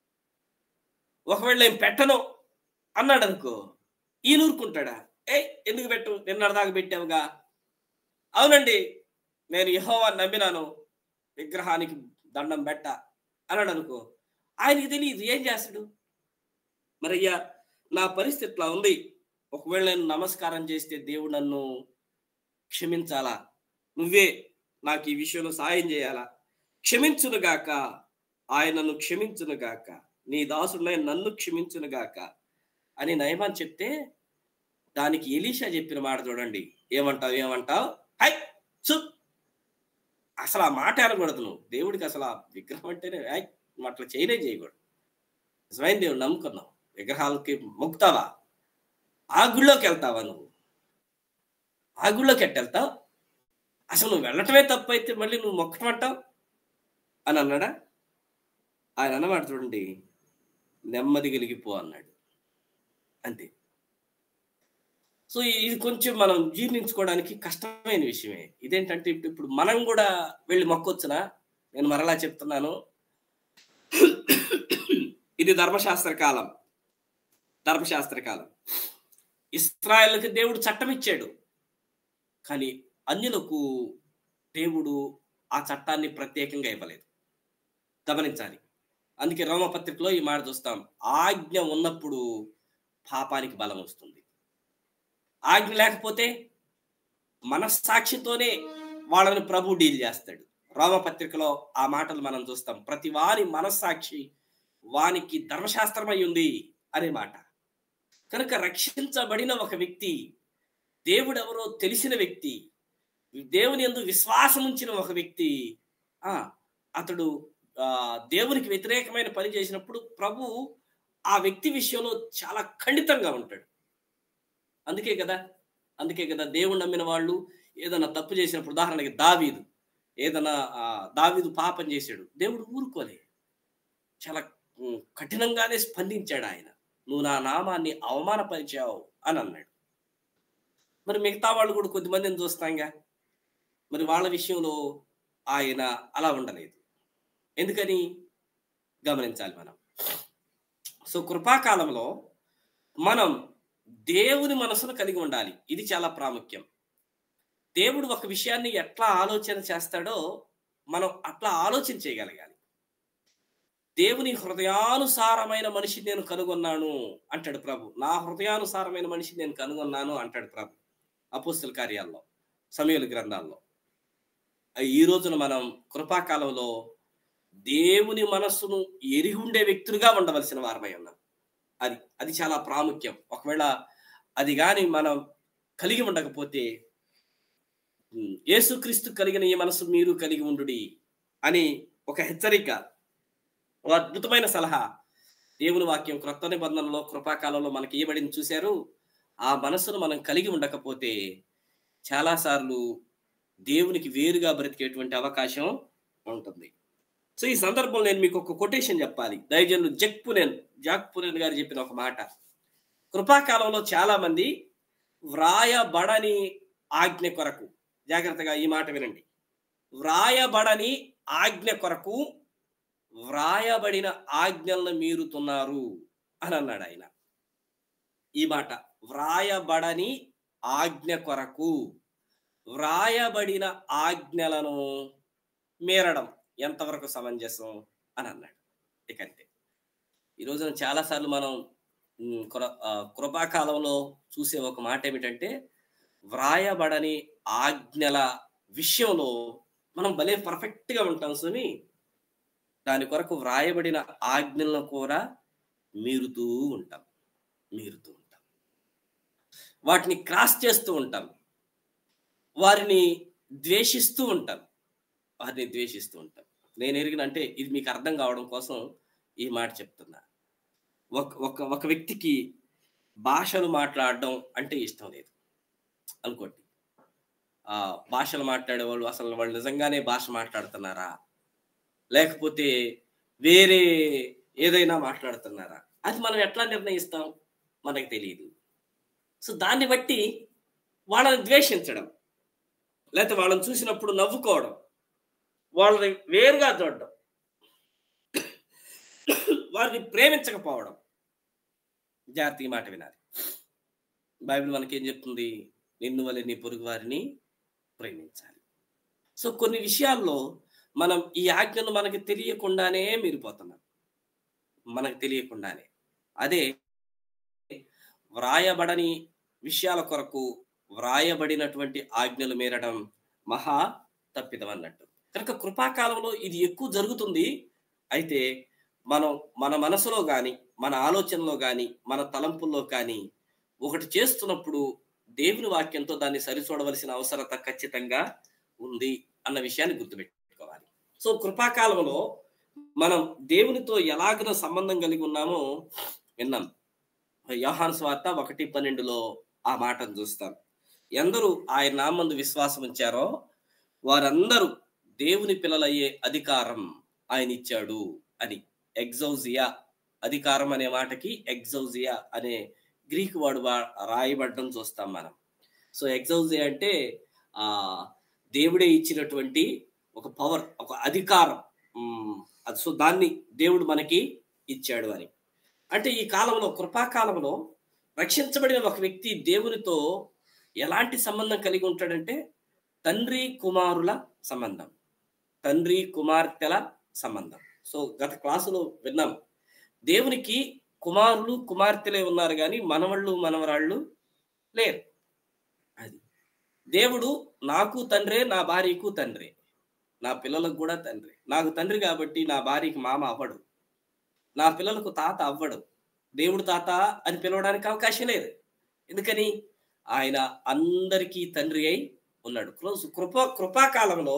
ఒకవేళ నేను పెట్టను అన్నాడు అనుకో, ఈయన ఊరుకుంటాడా? ఎందుకు పెట్టు, నిన్నటిదాకా పెట్టావుగా. అవునండి, నేను యెహోవాను నమ్మినాను, విగ్రహానికి దండం పెట్ట అన్నాడు అనుకో, ఆయనకి తెలియదు, ఏం చేస్తాడు? మరి అయ్యా నా పరిస్థితి ఇట్లా ఉంది, ఒకవేళ నేను నమస్కారం చేస్తే దేవుడు నన్ను క్షమించాలా, నువ్వే నాకు ఈ విషయంలో సాయం చేయాలా, క్షమించునుగాక, ఆయనను క్షమించునుగాక, నీ దాసుడునై నన్ను క్షమించునుగాక అని నయమాన్ చెప్తే, దానికి ఎలీషా చెప్పిన మాట చూడండి. ఏమంటావు? హై చు, అసలు ఆ మాట అనకూడదు నువ్వు. దేవుడికి అసలు ఆ విగ్రహం అంటేనే అట్లా చేయకూడదు. నిజమైన దేవుడు నమ్ముకున్నావు, విగ్రహాలకి మొక్కుతావా? ఆ గుళ్ళోకి వెళ్తావా? నువ్వు ఆ గుళ్ళోకి ఎట్టెళ్తావు? అసలు నువ్వు వెళ్ళటమే తప్పు అయితే మళ్ళీ నువ్వు మొక్కటమంటావు అని అన్నాడా? ఆయన అన్నమాట చూడండి, నెమ్మది కలిగిపో అన్నాడు, అంతే. సో ఇది కొంచెం మనం జీర్ణించుకోవడానికి కష్టమైన విషయమే. ఇదేంటంటే ఇప్పుడు మనం కూడా వెళ్ళి మొక్కొచ్చునా? నేను మరలా చెప్తున్నాను, ఇది ధర్మశాస్త్ర కాలం. ఇశ్రాయేలుకి దేవుడు చట్టం ఇచ్చాడు, కానీ అన్యులకు దేవుడు ఆ చట్టాన్ని ప్రత్యేకంగా ఇవ్వలేదు. గమనించాలి. అందుకే రోమపత్రికలో ఈ మాట చూస్తాం, ఆజ్ఞ ఉన్నప్పుడు పాపానికి బలం వస్తుంది. ఆజ్ఞ లేకపోతే మనస్సాక్షితోనే వాళ్ళని ప్రభు డీల్ చేస్తాడు. రోమపత్రికలో ఆ మాటలు మనం చూస్తాం. ప్రతి వారి మనస్సాక్షి వానికి ధర్మశాస్త్రమై ఉంది అనే మాట. కనుక రక్షించబడిన ఒక వ్యక్తి, దేవుడెవరో తెలిసిన వ్యక్తి, దేవుని యందు విశ్వాసం ఉంచిన ఒక వ్యక్తి, అతడు దేవునికి వ్యతిరేకమైన పని చేసినప్పుడు ప్రభు ఆ వ్యక్తి విషయంలో చాలా ఖండితంగా ఉంటాడు. అందుకే కదా దేవుడు నమ్మిన వాళ్ళు ఏదైనా తప్పు చేసినప్పుడు, ఉదాహరణకి దావీదు పాపం చేశాడు, దేవుడు ఊరుకోలే, చాలా కఠినంగానే స్పందించాడు. ఆయన, నువ్వు నా నామాన్ని అవమానపరిచావు అని అన్నాడు. మరి మిగతా వాళ్ళు కూడా కొద్దిమందిని చూస్తాంగా, మరి వాళ్ళ విషయంలో ఆయన అలా ఉండలేదు. ఎందుకని గమనించాలి మనం. సో కృపాకాలంలో మనం దేవుని మనసును కలిగి ఉండాలి. ఇది చాలా ప్రాముఖ్యం. దేవుడు ఒక విషయాన్ని ఎట్లా ఆలోచన చేస్తాడో మనం అట్లా ఆలోచన చేయగలగాలి. దేవుని హృదయానుసారమైన మనిషిని నేను కనుగొన్నాను అంటాడు ప్రభు. నా హృదయానుసారమైన మనిషిని నేను కనుగొన్నాను అంటాడు ప్రభు అపోస్తల కార్యాల్లో, సమూయేలు గ్రంథాల్లో. ఈ రోజున మనం కృపాకాలంలో దేవుని మనస్సును ఎరిగి ఉండే వ్యక్తులుగా ఉండవలసిన వారమై ఉన్నాం. అది చాలా ప్రాముఖ్యం. ఒకవేళ అది కానీ మనం కలిగి ఉండకపోతే, యేసుక్రీస్తు కలిగిన ఈ మనసు మీరు కలిగి ఉండుడి అని ఒక హెచ్చరిక, ఒక అద్భుతమైన సలహా దేవుని వాక్యం క్రొత్త నిబంధనలో కృపాకాలంలో మనకి ఇవ్వబడింది. చూశారు, ఆ మనసును మనం కలిగి ఉండకపోతే చాలాసార్లు దేవునికి వేరుగా బ్రతికేటువంటి అవకాశం ఉంటుంది. సో ఈ సందర్భంలో నేను మీకు ఒక కొటేషన్ చెప్పాలి. దైవజనులు జాక్ పునేన్ గారు చెప్పిన ఒక మాట. కృపాకాలంలో చాలా మంది వ్రాయబడని ఆజ్ఞ కొరకు, జాగ్రత్తగా ఈ మాట వినండి, వ్రాయబడని ఆజ్ఞ కొరకు వ్రాయబడిన ఆజ్ఞలను మీరుతున్నారు అని అన్నాడు ఆయన. ఈ మాట, వ్రాయబడని ఆజ్ఞ కొరకు వ్రాయబడిన ఆజ్ఞలను మీరడం ఎంతవరకు సమంజసం అని అన్నాడు. ఇకంతే ఈ రోజున చాలాసార్లు మనం కృపాకాలంలో చూసే ఒక మాట ఏమిటంటే, వ్రాయబడని ఆజ్ఞల విషయంలో మనం భలే పర్ఫెక్ట్గా ఉంటాం సుమి. దాని కొరకు వ్రాయబడిన ఆజ్ఞలను కూడా మీరుతూ ఉంటాం. వాటిని క్రాస్ చేస్తూ ఉంటాం. వారిని ద్వేషిస్తూ ఉంటాం. నేను ఎరిగిన అంటే ఇది మీకు అర్థం కావడం కోసం ఈ మాట చెప్తున్నా. ఒక వ్యక్తికి భాషలు మాట్లాడడం అంటే ఇష్టం లేదు అనుకోండి. భాషలు మాట్లాడే వాళ్ళు అసలు వాళ్ళు నిజంగానే భాష మాట్లాడుతున్నారా, లేకపోతే వేరే ఏదైనా మాట్లాడుతున్నారా, అది మనం ఎట్లా నిర్ణయిస్తాం? మనకు తెలియదు. సో దాన్ని బట్టి వాళ్ళని ద్వేషించడం, లేకపోతే వాళ్ళని చూసినప్పుడు నవ్వుకోవడం, వాళ్ళని వేరుగా చూడడం, వారిని ప్రేమించకపోవడం. జాగ్రత్తగా మాట వినాలి. బైబిల్ మనకేం చెప్తుంది? నిన్ను వలె నీ పొరుగు వారిని ప్రేమించాలి. సో కొన్ని విషయాల్లో మనం ఈ ఆజ్ఞను మనకి తెలియకుండానే మీరిపోతున్నాం. మనకు తెలియకుండానే. అదే వ్రాయబడని విషయాల కొరకు వ్రాయబడినటువంటి ఆజ్ఞలు మీరడం మహా తప్పిదం అన్నట్టు. కనుక కృపాకాలంలో ఇది ఎక్కువ జరుగుతుంది. అయితే మనం మన మనసులో కానీ, మన ఆలోచనలో కానీ, మన తలంపుల్లో కానీ ఒకటి చేస్తున్నప్పుడు దేవుని వాక్యంతో దాన్ని సరిచూడవలసిన అవసరత ఖచ్చితంగా ఉంది అన్న విషయాన్ని గుర్తుపెట్టుకోవాలి. సో కృపాకాలంలో మనం దేవునితో ఎలాగన సంబంధం కలిగి ఉన్నామో విన్నాం. యోహాను సువార్త 1:12 ఆ మాటను చూస్తాం. ఎందరూ ఆయన నామందు విశ్వాసం ఉంచారో వారందరూ దేవుని పిల్లలయ్యే అధికారం ఆయన ఇచ్చాడు అని. ఎగ్జౌజియా, అధికారం అనే మాటకి ఎగ్జౌజియా అనే గ్రీకు వాడు రాయబడడం చూస్తాం మనం. సో ఎగ్జౌజియా అంటే దేవుడే ఇచ్చినటువంటి ఒక పవర్, ఒక అధికారం. సో దాన్ని దేవుడు మనకి ఇచ్చాడు అని. అంటే ఈ కాలంలో, కృపాకాలంలో రక్షించబడిన ఒక వ్యక్తి దేవునితో ఎలాంటి సంబంధం కలిగి ఉంటాడంటే, తండ్రి కుమారుల సంబంధం, తండ్రి కుమార్తెల సంబంధం. సో గత క్లాసులో విన్నాం, దేవునికి కుమారులు కుమార్తెలే ఉన్నారు కానీ మనవళ్ళు మనవరాళ్ళు లేరు. అది దేవుడు నాకు తండ్రే, నా భార్యకు తండ్రే, నా పిల్లలకు కూడా తండ్రి. నాకు తండ్రి కాబట్టి నా భార్యకి మామ అవ్వడు, నా పిల్లలకు తాత అవ్వడు. దేవుడు తాత అని పిలవడానికి అవకాశం లేదు. ఎందుకని? ఆయన అందరికీ తండ్రి అయి ఉన్నాడు. కృపాకాలంలో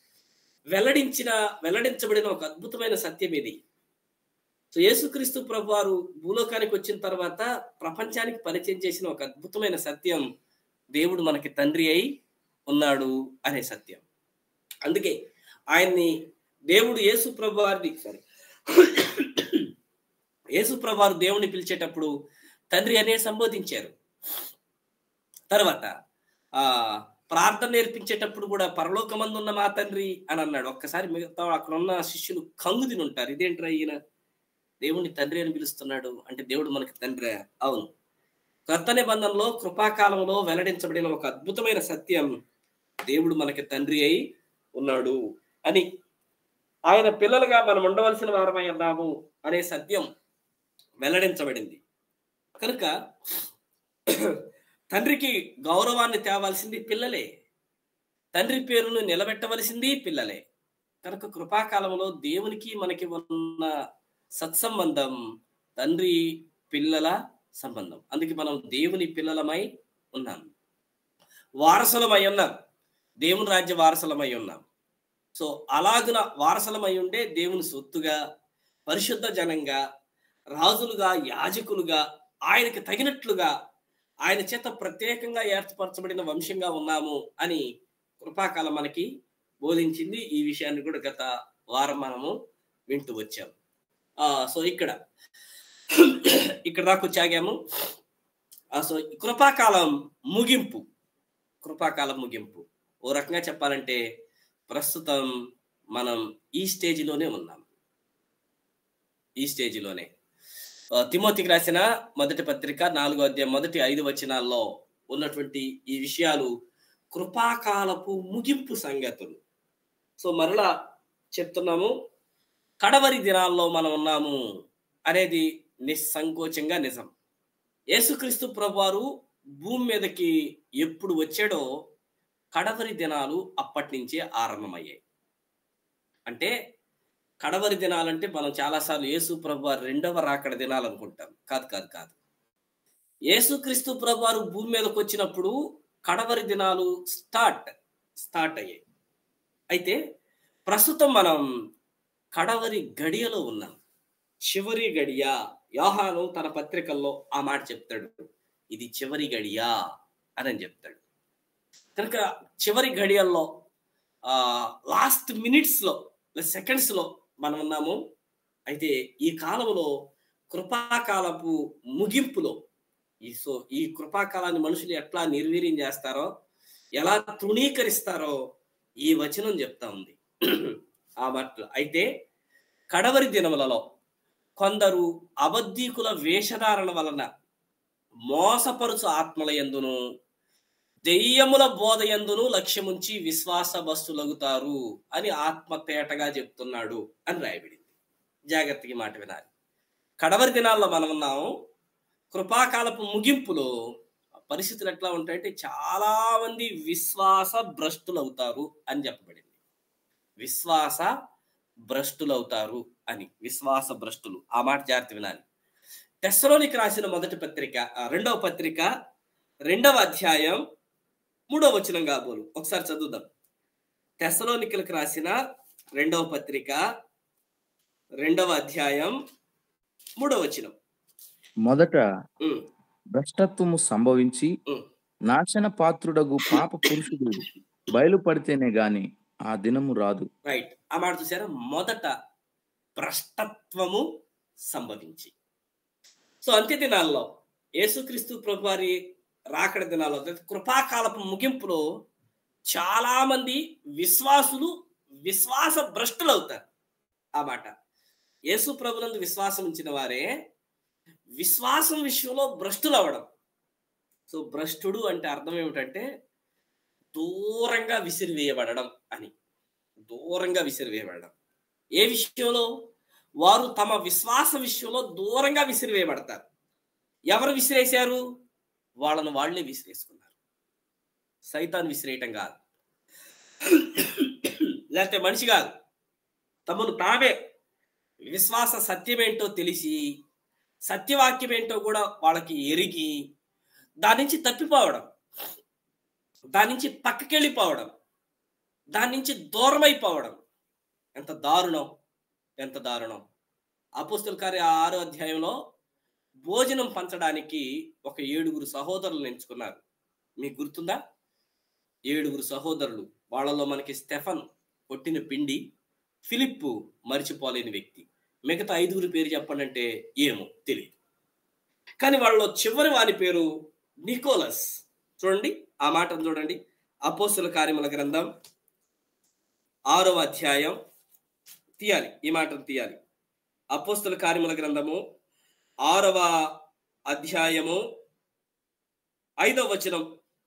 వెల్లడించబడిన ఒక అద్భుతమైన సత్యం ఇది. సో యేసుక్రీస్తు ప్రభువారు భూలోకానికి వచ్చిన తర్వాత ప్రపంచానికి పరిచయం చేసిన ఒక అద్భుతమైన సత్యం, దేవుడు మనకి తండ్రి అయి ఉన్నాడు అనే సత్యం. అందుకే ఆయన్ని దేవుడు యేసు ప్రభువారు దేవుని పిలిచేటప్పుడు తండ్రి అనే సంబోధించారు. తర్వాత ప్రార్థన నేర్పించేటప్పుడు కూడా పరలోకమందున్న మా తండ్రి అని అన్నాడు. ఒక్కసారి మిగతా అక్కడ ఉన్న శిష్యులు కంగు తిని ఉంటారు, ఇదేంట్రా ఈయన దేవుణ్ణి తండ్రి అని పిలుస్తున్నాడు అంటే దేవుడు మనకి తండ్రి? అవును. కొత్త నిబంధనలో కృపాకాలంలో వెల్లడించబడిన ఒక అద్భుతమైన సత్యం, దేవుడు మనకి తండ్రి అయి ఉన్నాడు అని, ఆయన పిల్లలుగా మనం ఉండవలసిన వారమై ఉన్నాము అనే సత్యం వెల్లడించబడింది. కనుక తండ్రికి గౌరవాన్ని తేవాల్సింది పిల్లలే, తండ్రి పేరును నిలబెట్టవలసింది పిల్లలే. కనుక కృపాకాలంలో దేవునికి మనకి ఉన్న సత్సంబంధం తండ్రి పిల్లల సంబంధం. అందుకే మనం దేవుని పిల్లలమై ఉన్నాం, వారసులమై ఉన్నాం, దేవుని రాజ్య వారసులమై ఉన్నాం. సో అలాగున వారసులమై ఉండే దేవుని సొత్తుగా, పరిశుద్ధ జనంగా, రాజులుగా, యాజకులుగా, ఆయనకి తగినట్లుగా ఆయన చేత ప్రత్యేకంగా ఏర్పరచబడిన వంశంగా ఉన్నాము అని కృపాకాలం మనకి బోధించింది. ఈ విషయాన్ని కూడా గత వారం మనము వింటూ వచ్చాము. సో ఇక్కడ దాకా వచ్చాగాము. సో కృపాకాలం ముగింపు ఓ రకంగా చెప్పాలంటే ప్రస్తుతం మనం ఈ స్టేజిలోనే ఉన్నాం. తిమోతికి రాసిన మొదటి పత్రిక 4వ అధ్యాయం మొదటి 5 వచనాల్లో ఉన్నటువంటి ఈ విషయాలు కృపాకాలపు ముగింపు సంగతులు. సో మరలా చెప్తున్నాము, కడవరి దినాల్లో మనం ఉన్నాము అనేది నిస్సంకోచంగా నిజం. యేసుక్రీస్తు ప్రభువారు భూమి మీదకి ఎప్పుడు వచ్చాడో కడవరి దినాలు అప్పటి నుంచే ఆరంభమయ్యాయి. అంటే కడవరి దినాలంటే మనం చాలాసార్లు యేసు ప్రభువారు రెండవ రాకడ దినాలు అనుకుంటాం. కాదు కాదు కాదు. యేసుక్రీస్తు ప్రభువారు భూమి మీదకి వచ్చినప్పుడు కడవరి దినాలు స్టార్ట్ అయ్యాయి. అయితే ప్రస్తుతం మనం కడవరి గడియలో ఉన్నాం. చివరి గడియ. యోహాను తన పత్రికల్లో ఆ మాట చెప్తాడు, ఇది చివరి గడియ అని చెప్తాడు. కనుక చివరి గడియల్లో లాస్ట్ మినిట్స్లో సెకండ్స్లో మనం ఉన్నాము. అయితే ఈ కాలంలో కృపాకాలపు ముగింపులో ఈ కృపాకాలాన్ని మనుషులు ఎట్లా నిర్వీర్యం చేస్తారో, ఎలా తృణీకరిస్తారో ఈ వచనం చెప్తా ఉంది ఆ మాటలు. అయితే కడవరి దినములలో కొందరు అబద్ధీకుల వేషధారణ వలన మోసపరుచు ఆత్మల యందును దెయ్యముల బోధ యందును లక్ష్యముంచి విశ్వాస బస్తులగుతారు అని ఆత్మపేటగా చెప్తున్నాడు అని రాయబడింది. జాగ్రత్తగా మాట వినాలి. కడవరి దినాల్లో మనం ఉన్నాము. కృపాకాలపు ముగింపులో పరిస్థితులు ఎట్లా ఉంటాయంటే చాలా మంది విశ్వాస భ్రష్టులు అవుతారు అని చెప్పబడింది. విశ్వాస భ్రష్టులవుతారు అని. విశ్వాస భ్రష్టులు, ఆ మాట జాగ్రత్త వినాలి. తెస్సలోనికి రాసిన రెండవ పత్రిక 2వ అధ్యాయం 3వ వచనం కాబోలు ఒకసారి చదువుదాం. తెస్సలోనికలకు రాసిన 2వ పత్రిక 2వ అధ్యాయం 3వ వచనం. మొదట భ్రష్టత్వము సంభవించి నాశన పాత్రుడగు పాప పురుషుడు బయలుపడితేనే గాని ఆ దినము రాదు. రైట్, ఆ మాట చూసారా? మొదట భ్రష్టత్వము సంభవించి. సో అంత్య దినాల్లో యేసుక్రీస్తు ప్రభువారి రాకడ దినాల్లో కృపాకాలపు ముగింపులో చాలా మంది విశ్వాసులు విశ్వాస భ్రష్టులు అవుతారు. ఆ మాట యేసు ప్రభునందు విశ్వాసం ఉంచిన వారే విశ్వాసం విషయంలో భ్రష్టులు అవ్వడం. సో భ్రష్టుడు అంటే అర్థం ఏమిటంటే దూరంగా విసిరివేయబడడం అని. దూరంగా విసిరివేయబడడం. ఏ విషయంలో? వారు తమ విశ్వాస విషయంలో దూరంగా విసిరివేయబడతారు. ఎవరు విసిరేశారు? వాళ్ళను వాళ్ళే విసిరేసుకున్నారు. సైతాన్ విసిరేయటం కాదు, లేకపోతే మనిషి కాదు. తమను తామే విశ్వాస సత్యమేంటో తెలిసి, సత్యవాక్యం ఏంటో కూడా వాళ్ళకి ఎరిగి దాని నుంచి తప్పిపోవడం, దాని నుంచి పక్కకెళ్ళిపోవడం, దాని నుంచి దూరమైపోవడం. ఎంత దారుణం, ఎంత దారుణం. అపోస్తలుల కార్యాలు 6వ అధ్యాయంలో భోజనం పంచడానికి ఒక 7 సహోదరులను ఎంచుకున్నారు. మీకు గుర్తుందా? 7 సహోదరులు. వాళ్ళలో మనకి స్టెఫన్ కొట్టిన పిండి, ఫిలిప్పు మరిచిపోలేని వ్యక్తి. మిగతా 5 పేరు చెప్పండి అంటే ఏమో తెలియదు. కానీ వాళ్ళలో చివరి వాని పేరు నికోలస్. చూడండి ఆ మాటను చూడండి. అపోస్తలుల కార్యముల గ్రంథం 6వ అధ్యాయం తీయాలి, ఈ మాటను తీయాలి. అపోస్తలుల కార్యముల గ్రంథము 6వ అధ్యాయము 5వ వచనం.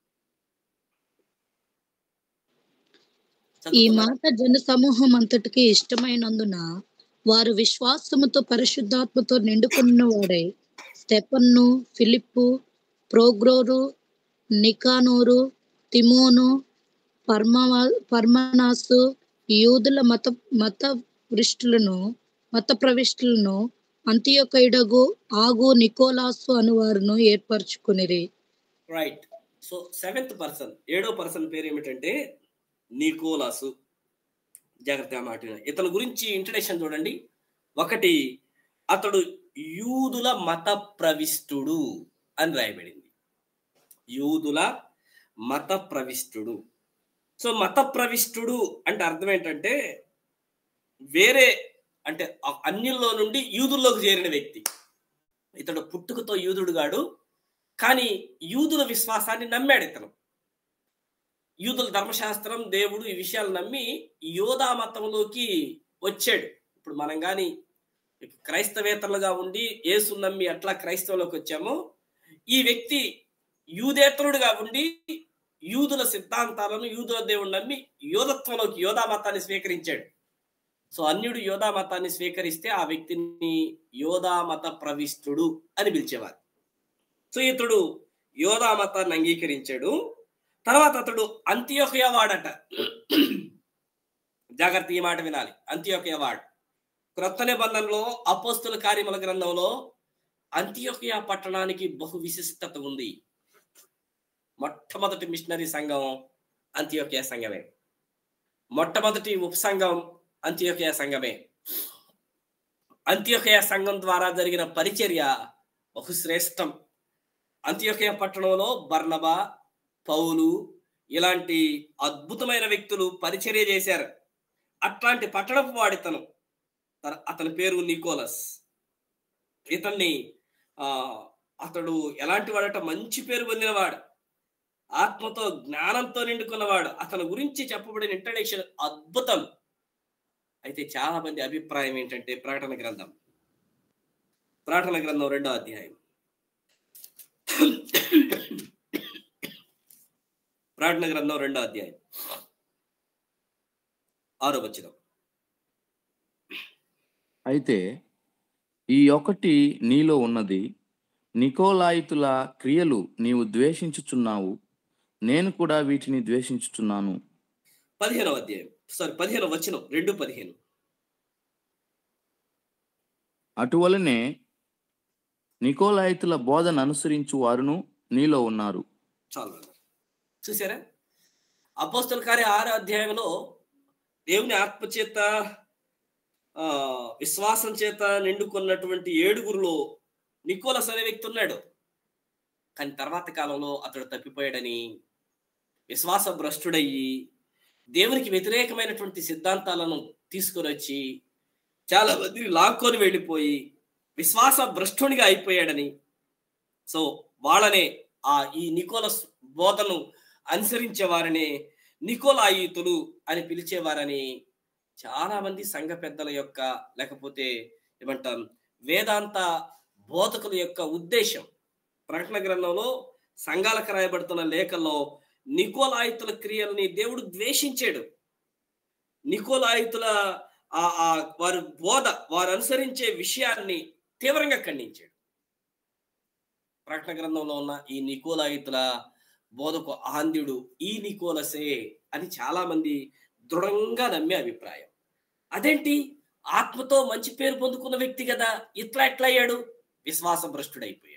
ఈ మాట జన సమూహం అంతటికి ఇష్టమైనందున వారు విశ్వాసముతో పరిశుద్ధాత్మతో నిండుకున్న వాడై స్టెఫను, ఫిలిప్పు, ప్రోగ్రోరు, నికానోరు, తిమోను, పర్మనాసు యూదుల మత ప్రవిష్టులను అంతియొకయుడగు ఆగు నికోలాసు అను వారును ఏర్పరచుకునిరి. రైట్. సో 7th పర్సన్, 7వ పర్సన్ పేరు ఏమిటంటే నికోలాసు. జాగ్రత్తగా మాట. ఇతని గురించి ఇంట్రడక్షన్ చూడండి. 1, అతడు యూదుల మత ప్రవిష్టుడు అని రాయబడింది. యూదుల మత ప్రవిష్టుడు. సో మత ప్రవిష్టుడు అంటే అర్థం ఏంటంటే వేరే, అంటే అన్యుల్లో నుండి యూదుల్లోకి చేరిన వ్యక్తి. ఇతడు పుట్టుకతో యూదుడు గాడు, కానీ యూదుల విశ్వాసాన్ని నమ్మాడు. ఇతను యూదుల ధర్మశాస్త్రం, దేవుడు, ఈ విషయాలు నమ్మి యోధా మతంలోకి వచ్చాడు. ఇప్పుడు మనం కానీ క్రైస్తవేతరులుగా ఉండి యేసు నమ్మి అట్లా క్రైస్తవులోకి వచ్చామో, ఈ వ్యక్తి యూదేతరుడుగా ఉండి యూదుల సిద్ధాంతాలను, యూదుల దేవుణ్ణి నమ్మి యోధత్వంలోకి, యోధా మతాన్ని స్వీకరించాడు. సో అన్యుడు యోధా మతాన్ని స్వీకరిస్తే ఆ వ్యక్తిని యోధా మత ప్రవిష్టుడు అని పిలిచేవారు. సో ఇతడు యోధా మతాన్ని అంగీకరించాడు. తర్వాత అతడు అంతియోకియా వాడట. జాగ్రత్త, ఈ మాట వినాలి. అంతియోకియా వాడు క్రొత్త నిబంధనలో అపోస్తుల కార్యముల గ్రంథంలో అంతియోకియా పట్టణానికి బహు విశిష్టత ఉంది. మొట్టమొదటి మిషనరీ సంఘం అంతియోకియా సంఘమే. మొట్టమొదటి ఉపసంఘం అంతియోకియా సంఘమే. అంతియోకియా సంఘం ద్వారా జరిగిన పరిచర్య బహుశ్రేష్టం. అంతియోకియా పట్టణంలో బర్నబా, పౌలు ఇలాంటి అద్భుతమైన వ్యక్తులు పరిచర్య చేశారు. అట్లాంటి పట్టణపు వాడితను. అతని పేరు నికోలస్. ఇతన్ని అతడు ఎలాంటి వాడట, మంచి పేరు పొందినవాడు, ఆత్మతో జ్ఞానంతో నిండుకున్నవాడు. అతని గురించి చెప్పబడిన ఇంట్రడక్షన్ అద్భుతం. అయితే చాలా మంది అభిప్రాయం ఏంటంటే ప్రకటన గ్రంథం 2వ అధ్యాయం, ప్రకటన గ్రంథం 2వ అధ్యాయం 6వ వచనం. అయితే ఈ ఒకటి నీలో ఉన్నది, నికోలాయితుల క్రియలు నీవు ద్వేషించుచున్నావు, నేను కూడా వీటిని ద్వేషించుచున్నాను. 15వ అధ్యాయం, 15వ వచనం, 2:15. అటువలనే నికోలాయితుల బోధన అనుసరించు వారును నీలో ఉన్నారు. చాలు చూసారా, అపోస్తల కార్య 6వ అధ్యాయంలో దేవుని ఆత్మచేత విశ్వాసం చేత నిండుకున్నటువంటి 7గురులో నికోలస్ అనే వ్యక్తి ఉన్నాడు. కానీ తర్వాత కాలంలో అతడు తప్పిపోయాడని, విశ్వాస భ్రష్టుడయ్యి దేవునికి వ్యతిరేకమైనటువంటి సిద్ధాంతాలను తీసుకొని వచ్చి చాలా మందిని లాక్కొని వెళ్ళిపోయి విశ్వాస భ్రష్టునిగా అయిపోయాడని, సో వాళ్ళనే ఈ నికోలస్ బోధను అనుసరించే వారిని నికోలాయితులు అని పిలిచేవారని చాలా మంది సంఘ పెద్దల యొక్క, లేకపోతే ఏమంటాం, వేదాంత బోధకుల యొక్క ఉద్దేశం. ప్రకటన గ్రంథంలో సంఘాలకు రాయబడుతున్న లేఖల్లో నికోలాయితుల క్రియలని దేవుడు ద్వేషించాడు. నికోలాయితుల వారి బోధ, వారు అనుసరించే విషయాన్ని తీవ్రంగా ఖండించాడు. ప్రకటన గ్రంథంలో ఉన్న ఈ నికోలాయితుల బోధకు ఆంధ్యుడు ఈ నికోలసే అని చాలా మంది దృఢంగా నమ్మే అభిప్రాయం. అదేంటి, ఆత్మతో మంచి పేరు పొందుకున్న వ్యక్తి కదా, ఇట్లా ఎట్లా అయ్యాడు? విశ్వాస భ్రష్టుడైపోయాడు.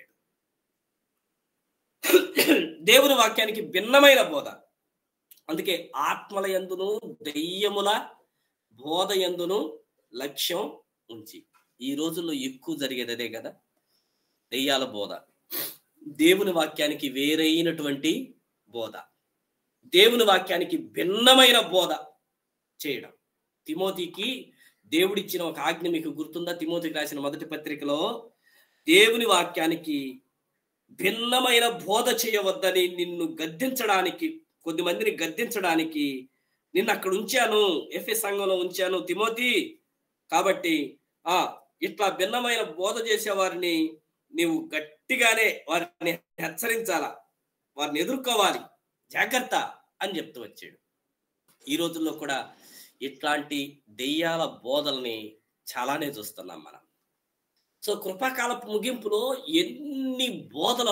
దేవుని వాక్యానికి భిన్నమైన బోధ. అందుకే ఆత్మల యందును దెయ్యముల బోధ యందును లక్ష్యం ఉంచి, ఈ రోజుల్లో ఎక్కువ జరిగేది అదే కదా, దెయ్యాల బోధ. దేవుని వాక్యానికి వేరైనటువంటి బోధ, దేవుని వాక్యానికి భిన్నమైన బోధ చేయడం. తిమోతికి దేవుడిచ్చిన ఒక ఆజ్ఞ మీకు గుర్తుందా? తిమోతికి రాసిన మొదటి పత్రికలో దేవుని వాక్యానికి భిన్నమైన బోధ చేయవద్దని నిన్ను గద్దించడానికి, కొద్దిమందిని గద్దించడానికి నిన్ను అక్కడ ఉంచాను, ఎఫెస్ సంఘంలో ఉంచాను తిమోతి. కాబట్టి ఇట్లా భిన్నమైన బోధ చేసేవారిని నీవు గట్టిగానే వారిని హెచ్చరించాలా, వారిని ఎదుర్కోవాలి, జాగ్రత్త అని చెప్తూ వచ్చాడు. ఈ రోజుల్లో కూడా ఇట్లాంటి దెయ్యాల బోధల్ని చాలానే చూస్తున్నాం మనం. సో కృపాకాలపు ముగింపులో ఎన్ని బోధలు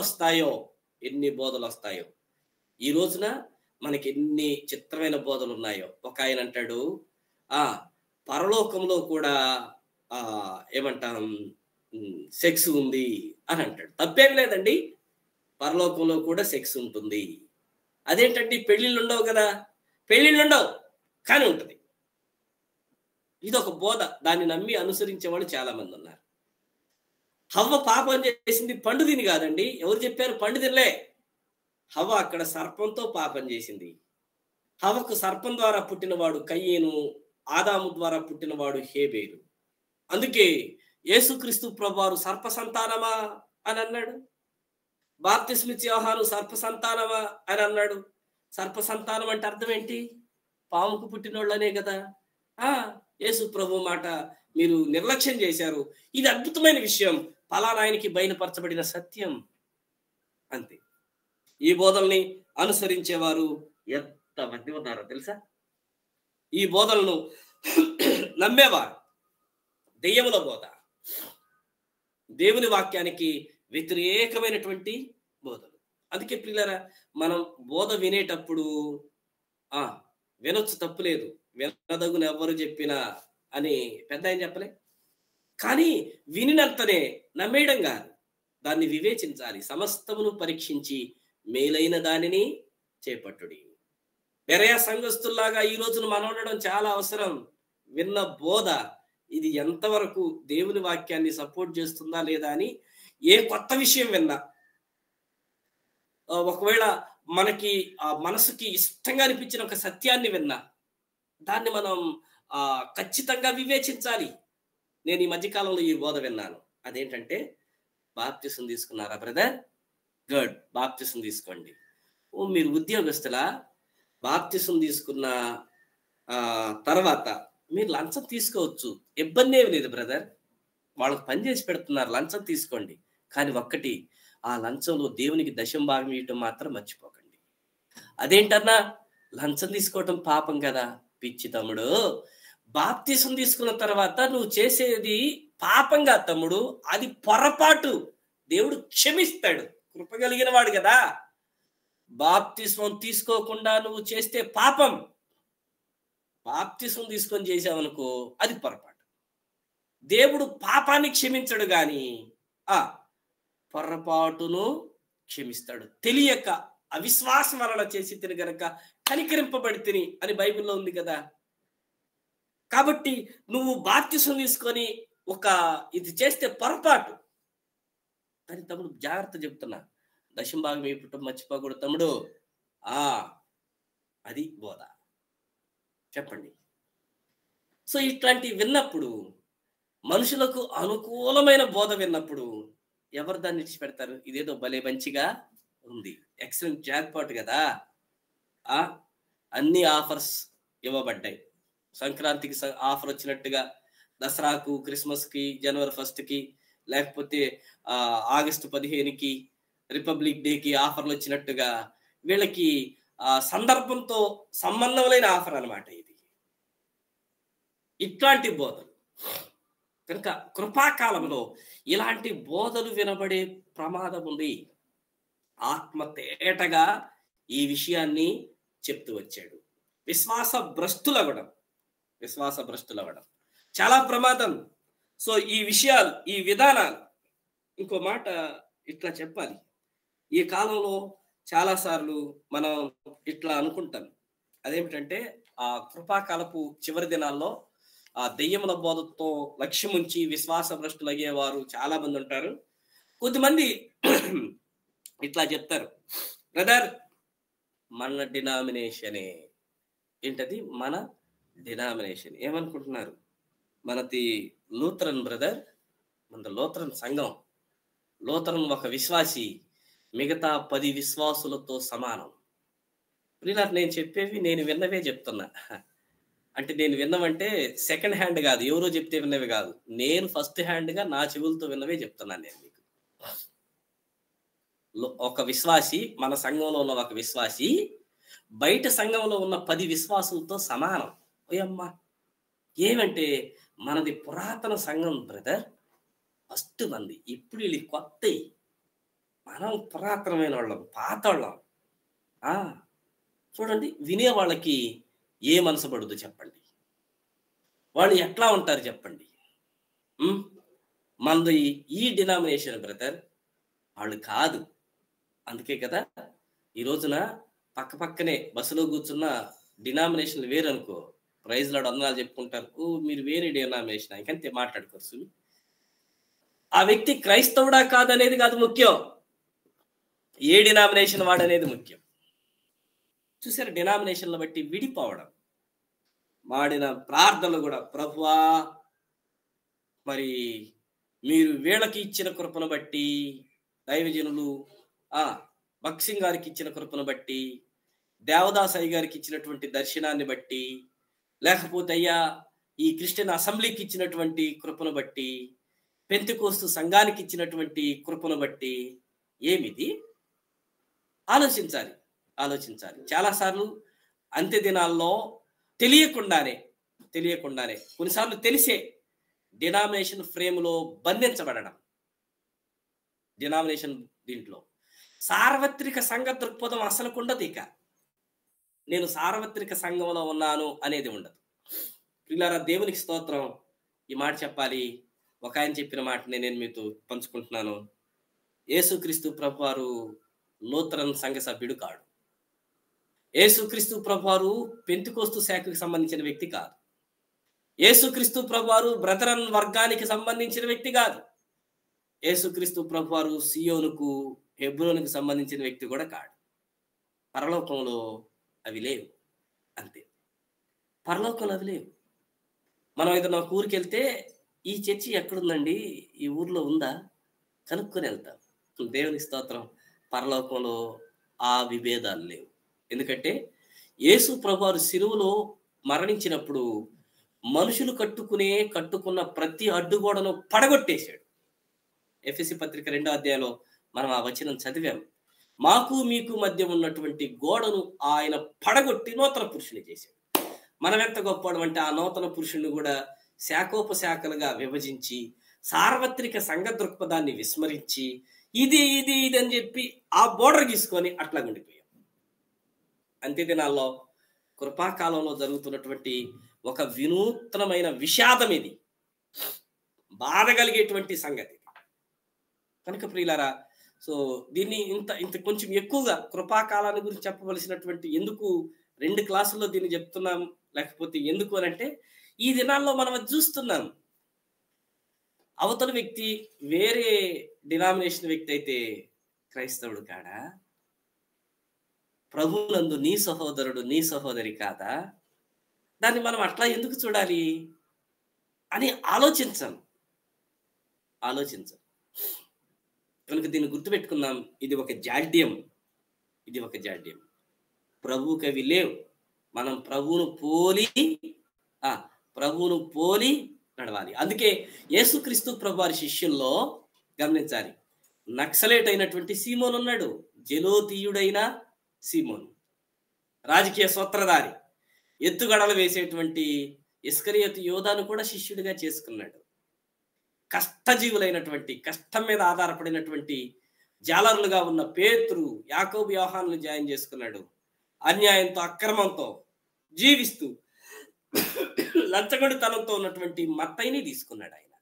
వస్తాయో, ఈ రోజున మనకి ఎన్ని చిత్రమైన బోధలు ఉన్నాయో. ఒక ఆయన అంటాడు, పరలోకంలో కూడా ఏమంటాం, సెక్స్ ఉంది అని అంటాడు. తప్పేం లేదండి, పరలోకంలో కూడా సెక్స్ ఉంటుంది. అదేంటండి, పెళ్ళిళ్ళు ఉండవు కదా? పెళ్ళిళ్ళు ఉండవు, కానీ ఉంటుంది. ఇది ఒక బోధ. దాన్ని నమ్మి అనుసరించే వాళ్ళు చాలా మంది ఉన్నారు. హవ్వ పాపం చేసింది పండు తిని కాదండి. ఎవరు చెప్పారు? పండు తినలే. హవ్వ అక్కడ సర్పంతో పాపం చేసింది. హవ్వకు సర్పం ద్వారా పుట్టినవాడు కయ్యేను, ఆదాము ద్వారా పుట్టినవాడు హేబేలు. అందుకే యేసుక్రీస్తు ప్రభువారు సర్ప సంతానమా అని అన్నాడు. బాప్తిస్మిచ్చి యోహాను సర్ప సంతానమా అని అన్నాడు. సర్ప సంతానం అంటే అర్థం ఏంటి? పాముకు పుట్టినోళ్ళనే కదా. యేసు ప్రభు మాట మీరు నిర్లక్ష్యం చేశారు. ఇది అద్భుతమైన విషయం, పలానాయనికి బయలుపరచబడిన సత్యం. అంతే. ఈ బోధల్ని అనుసరించేవారు ఎంతమంది ఉన్నారో తెలుసా? ఈ బోధనలు నమ్మేవారు. దెయ్యముల బోధ, దేవుని వాక్యానికి వ్యతిరేకమైనటువంటి బోధలు. అందుకే ప్రియులారా, మనం బోధ వినేటప్పుడు వినొచ్చు, తప్పులేదు, వినదగును ఎవ్వరు చెప్పినా అని పెద్ద ఆయన చెప్పలే. కానీ వినినంతనే నమ్మేయడం కాదు, దాన్ని వివేచించాలి. సమస్తమును పరీక్షించి మేలైన దానిని చేపట్టుడి. బెరయ సంఘస్థుల్లాగా ఈ రోజున మనం ఉండడం చాలా అవసరం. విన్న బోధ ఇది ఎంతవరకు దేవుని వాక్యాన్ని సపోర్ట్ చేస్తుందా లేదా అని, ఏ కొత్త విషయం విన్నా, ఒకవేళ మనకి ఆ మనసుకి ఇష్టంగా అనిపించిన ఒక సత్యాన్ని విన్నా, దాన్ని మనం ఖచ్చితంగా వివేచించాలి. నేను ఈ మధ్యకాలంలో ఈ బోధ విన్నాను. అదేంటంటే, బాప్తిసం తీసుకున్నారా బ్రదర్? గుడ్, బాప్తిసం తీసుకోండి. మీరు ఉద్యోగస్తులా? బాప్తిసం తీసుకున్న తర్వాత మీరు లంచం తీసుకోవచ్చు, ఇబ్బంది ఏమి లేదు బ్రదర్. వాళ్ళకి పని చేసి పెడుతున్నారు, లంచం తీసుకోండి. కానీ ఒక్కటి, ఆ లంచంలో దేవునికి దశం భాగం ఇవ్వటం మాత్రం మర్చిపోకండి. అదేంటన్నా, లంచం తీసుకోవటం పాపం కదా? పిచ్చి తమ్ముడు, బాప్తిసం తీసుకున్న తర్వాత నువ్వు చేసేది పాపంగా తమ్ముడు, అది పొరపాటు. దేవుడు క్షమిస్తాడు, కృప కలిగిన వాడు కదా. బాప్తిసం తీసుకోకుండా నువ్వు చేస్తే పాపం. బాప్తిసం తీసుకొని చేసావనుకో, అది పొరపాటు. దేవుడు పాపాన్ని క్షమించడు గాని పొరపాటును క్షమిస్తాడు. తెలియక అవిశ్వాసం వలన చేసి తిని గనక కనికరింపబడి తిని అని బైబిల్లో ఉంది కదా. కాబట్టి నువ్వు బాప్తిసం తీసుకొని ఇది చేస్తే పొరపాటు అని తమ్ముడు జాగ్రత్త చెప్తున్నా. దశం భాగం ఇవ్వటం మర్చిపోకూడదు తమ్ముడు. అది బోధ. చెప్పండి. సో ఇట్లాంటి విన్నప్పుడు, మనుషులకు అనుకూలమైన బోధ విన్నప్పుడు ఎవరు దాన్ని విడిచిపెడతారు? ఇదేదో భలే మంచిగా ఉంది, ఎక్సలెంట్ జాక్పాట్ కదా. అన్ని ఆఫర్స్ ఇవ్వబడ్డాయి. సంక్రాంతికి ఆఫర్ వచ్చినట్టుగా, దసరాకు, క్రిస్మస్కి, జనవరి 1కి, లేకపోతే ఆగస్టు 15కి, రిపబ్లిక్ డేకి ఆఫర్లు వచ్చినట్టుగా వీళ్ళకి సందర్భంతో సంబంధం లేని ఆఫర్ అన్నమాట ఇది. ఇట్లాంటి బోధలు కనుక కృపాకాలంలో ఇలాంటి బోధలు వినబడే ప్రమాదం ఉంది. ఆత్మ తేటగా ఈ విషయాన్ని చెప్తూ వచ్చాడు. విశ్వాస భ్రష్టులవ్వడం చాలా ప్రమాదం. సో ఈ విషయాలు, ఈ విధానాలు, ఇంకో మాట ఇట్లా చెప్పాలి, ఈ కాలంలో చాలా సార్లు మనం ఇట్లా అనుకుంటాం. అదేమిటంటే, ఆ కృపాకాలపు చివరి దినాల్లో ఆ దెయ్యముల బోధతో లక్ష్యం ఉంచి విశ్వాస భ్రష్టులు అయ్యేవారు చాలా మంది ఉంటారు. కొద్దిమంది ఇట్లా చెప్తారు, బ్రదర్ మన డినామినేషనే. ఏంటది? మన డినామినేషన్. ఏమనుకుంటున్నారు? మనది లూథరన్ బ్రదర్, మన లూథరన్ సంఘం, లూథరన్ ఒక విశ్వాసి మిగతా 10 విశ్వాసులతో సమానం. ప్రియులారా, నేను చెప్పేవి నేను విన్నవే చెప్తున్నా. అంటే నేను విన్నవంటే సెకండ్ హ్యాండ్ కాదు, ఎవరో చెప్తే విన్నవి కాదు, నేను ఫస్ట్ హ్యాండ్గా నా చెవులతో విన్నవే చెప్తున్నాను నేను మీకు. ఒక విశ్వాసి, మన సంఘంలో ఉన్న ఒక విశ్వాసి బయట సంఘంలో ఉన్న 10 విశ్వాసులతో సమానం. ఓయమ్మా, ఏమంటే మనది పురాతన సంఘం బ్రదర్, ఫస్ట్ మంది. ఇప్పుడు వీళ్ళు కొత్త, మనం పురాతనమైన వాళ్ళం, పాత వాళ్ళం. చూడండి, వినే వాళ్ళకి ఏ మనసు పడుతుందో చెప్పండి, వాళ్ళు ఎట్లా ఉంటారు చెప్పండి. మనది ఈ డినామినేషన్ బ్రదర్, వాళ్ళు కాదు. అందుకే కదా ఈ రోజున పక్క పక్కనే బస్సులో కూర్చున్న డినామినేషన్లు వేరనుకో, ప్రైజ్ లాడు అందనాలు చెప్పుకుంటారు, మీరు వేరే డినామినేషన్ ఇంకంతే మాట్లాడుకోవచ్చు. ఆ వ్యక్తి క్రైస్తవుడా కాదనేది కాదు ముఖ్యం, ఏ డినామినేషన్ వాడనేది ముఖ్యం. చూసారు, డినామినేషన్ల బట్టి విడిపోవడం. వాడిన ప్రార్థనలు కూడా, ప్రభువా మరి మీరు వీళ్ళకి ఇచ్చిన కృపను బట్టి, దైవజనులు బక్సింగ్ గారికి ఇచ్చిన కృపను బట్టి, దేవదాస్ అయ్య గారికి ఇచ్చినటువంటి దర్శనాన్ని బట్టి, లేకపోతే అయ్యా ఈ క్రిస్టియన్ అసెంబ్లీకి ఇచ్చినటువంటి కృపను బట్టి, పెంతెకోస్తు సంఘానికి ఇచ్చినటువంటి కృపను బట్టి, ఏమిది ఆలోచించాలి. ఆలోచించాలి. చాలాసార్లు అంత్య దినాల్లో తెలియకుండానే కొన్నిసార్లు తెలిసే డినామినేషన్ ఫ్రేమ్‌లో బంధించబడడం. డినామినేషన్ దీంట్లో సార్వత్రిక సంఘ దృక్పథం అసలుకుండదు ఇక. నేను సార్వత్రిక సంఘంలో ఉన్నాను అనేది ఉండదు. ప్రియులారా, దేవునికి స్తోత్రం. ఈ మాట చెప్పాలి. ఒక ఆయన చెప్పిన మాటనే నేను మీతో పంచుకుంటున్నాను. యేసుక్రీస్తు ప్రభువారు లూథరన్ సంఘ సభ్యుడు కాడు. యేసుక్రీస్తు ప్రభువారు పెంతెకోస్తు శాఖకు సంబంధించిన వ్యక్తి కాదు. యేసుక్రీస్తు ప్రభువారు బ్రదరన్ వర్గానికి సంబంధించిన వ్యక్తి కాదు. యేసుక్రీస్తు ప్రభువారు సియోనుకు, హెబ్రోనుకు సంబంధించిన వ్యక్తి కూడా కాడు. పరలోకంలో అవి లేవు. అంతే, పరలోకంలో అవి లేవు. మనం ఏదైనా ఒక ఊరికి వెళ్తే ఈ చర్చి ఎక్కడుందండి, ఈ ఊర్లో ఉందా, కనుక్కొని వెళ్తాం. దేవుని స్తోత్రం. పరలోకంలో ఆ విభేదాలు లేవు. ఎందుకంటే యేసు ప్రభువారు సిలువలో మరణించినప్పుడు మనుషులు కట్టుకున్న ప్రతి అడ్డుగోడను పడగొట్టేశాడు. ఎఫెసీ పత్రిక 2వ అధ్యాయంలో మనం ఆ వచనం చదివాం. మాకు మీకు మధ్య ఉన్నటువంటి గోడను ఆయన పడగొట్టి నూతన పురుషుని చేశాడు. మనం ఎంత గొప్పవాడు అంటే ఆ నూతన పురుషుని కూడా శాఖోపశాఖలుగా విభజించి సార్వత్రిక సంఘ దృక్పథాన్ని విస్మరించి ఇది ఇది ఇది అని చెప్పి ఆ బోర్డర్ గీసుకొని అట్లా ఉండిపోయాం. అంత్య దినాల్లో కృపాకాలంలో జరుగుతున్నటువంటి ఒక వినూత్నమైన విషాదం ఇది, బాధ కలిగేటువంటి సంగతి. కనుక ప్రియులారా, సో దీన్ని ఇంత కొంచెం ఎక్కువగా కృపాకాలాన్ని గురించి చెప్పవలసినటువంటి ఎందుకు 2 క్లాసుల్లో దీన్ని చెప్తున్నాం, లేకపోతే ఎందుకు అని అంటే ఈ దినాల్లో మనం అది చూస్తున్నాం. అవతల వ్యక్తి వేరే డినామినేషన్ వ్యక్తి అయితే క్రైస్తవుడు కాడా? ప్రభువునందు నీ సహోదరుడు నీ సహోదరి కాదా? దాన్ని మనం అట్లా ఎందుకు చూడాలి అని ఆలోచించం. కనుక దీన్ని గుర్తుపెట్టుకుందాం. ఇది ఒక జాడ్యం. ప్రభువుకి అవి లేవు. మనం ప్రభువును పోలి నడవాలి. అందుకే యేసుక్రీస్తు ప్రభువారి శిష్యుల్లో గమనించాలి, నక్సలేట్ అయినటువంటి సీమోను ఉన్నాడు, జెలోతీయుడైన సీమోను, రాజకీయ సూత్రధారి, ఎత్తుగడలు వేసేటువంటి ఇస్కరియోతు యోధాను కూడా శిష్యుడిగా చేసుకున్నాడు. కష్టజీవులైనటువంటి, కష్టం మీద ఆధారపడినటువంటి జాలరులుగా ఉన్న పేతురు, యాకోబు, యోహానులు జాయిన్ చేసుకున్నాడు. అన్యాయంతో అక్రమంతో జీవిస్తూ లంచగొడితనంతో ఉన్నటువంటి మత్తయిని తీసుకున్నాడు ఆయన.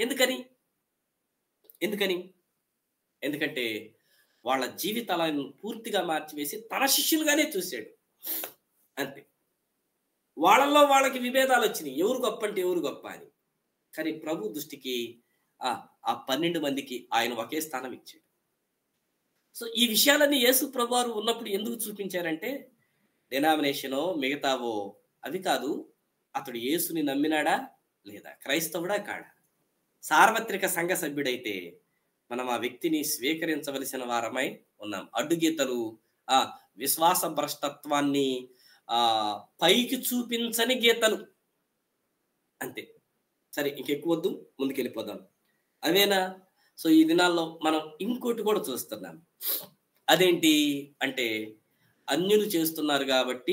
ఎందుకంటే వాళ్ళ జీవితాలను పూర్తిగా మార్చివేసి తన శిష్యులుగానే చూశాడు. అంతే. వాళ్ళకి విభేదాలు వచ్చినాయి, ఎవరు గొప్ప అంటే ఎవరు గొప్ప అని. కానీ ప్రభు దృష్టికి ఆ 12 మందికి ఆయన ఒకే స్థానం ఇచ్చాడు. సో ఈ విషయాలన్నీ యేసు ప్రభువారు ఉన్నప్పుడు ఎందుకు చూపించారంటే డినామినేషనో మిగతావో అవి కాదు, అతడు యేసుని నమ్మినాడా లేదా, క్రైస్తవుడా కాడా, సార్వత్రిక సంఘ సభ్యుడైతే మనం ఆ వ్యక్తిని స్వీకరించవలసిన వారమై ఉన్నాం. అడ్డుగీతలు, ఆ విశ్వాస భ్రష్టత్వాన్ని పైకి చూపించని గీతలు, అంతే. సరే, ఇంకెక్కువ వద్దు, ముందుకెళ్ళిపోదాం. అవేనా? సో ఈ దినాల్లో మనం ఇంకోటి కూడా చూస్తున్నాం. అదేంటి అంటే అన్యులు చేస్తున్నారు కాబట్టి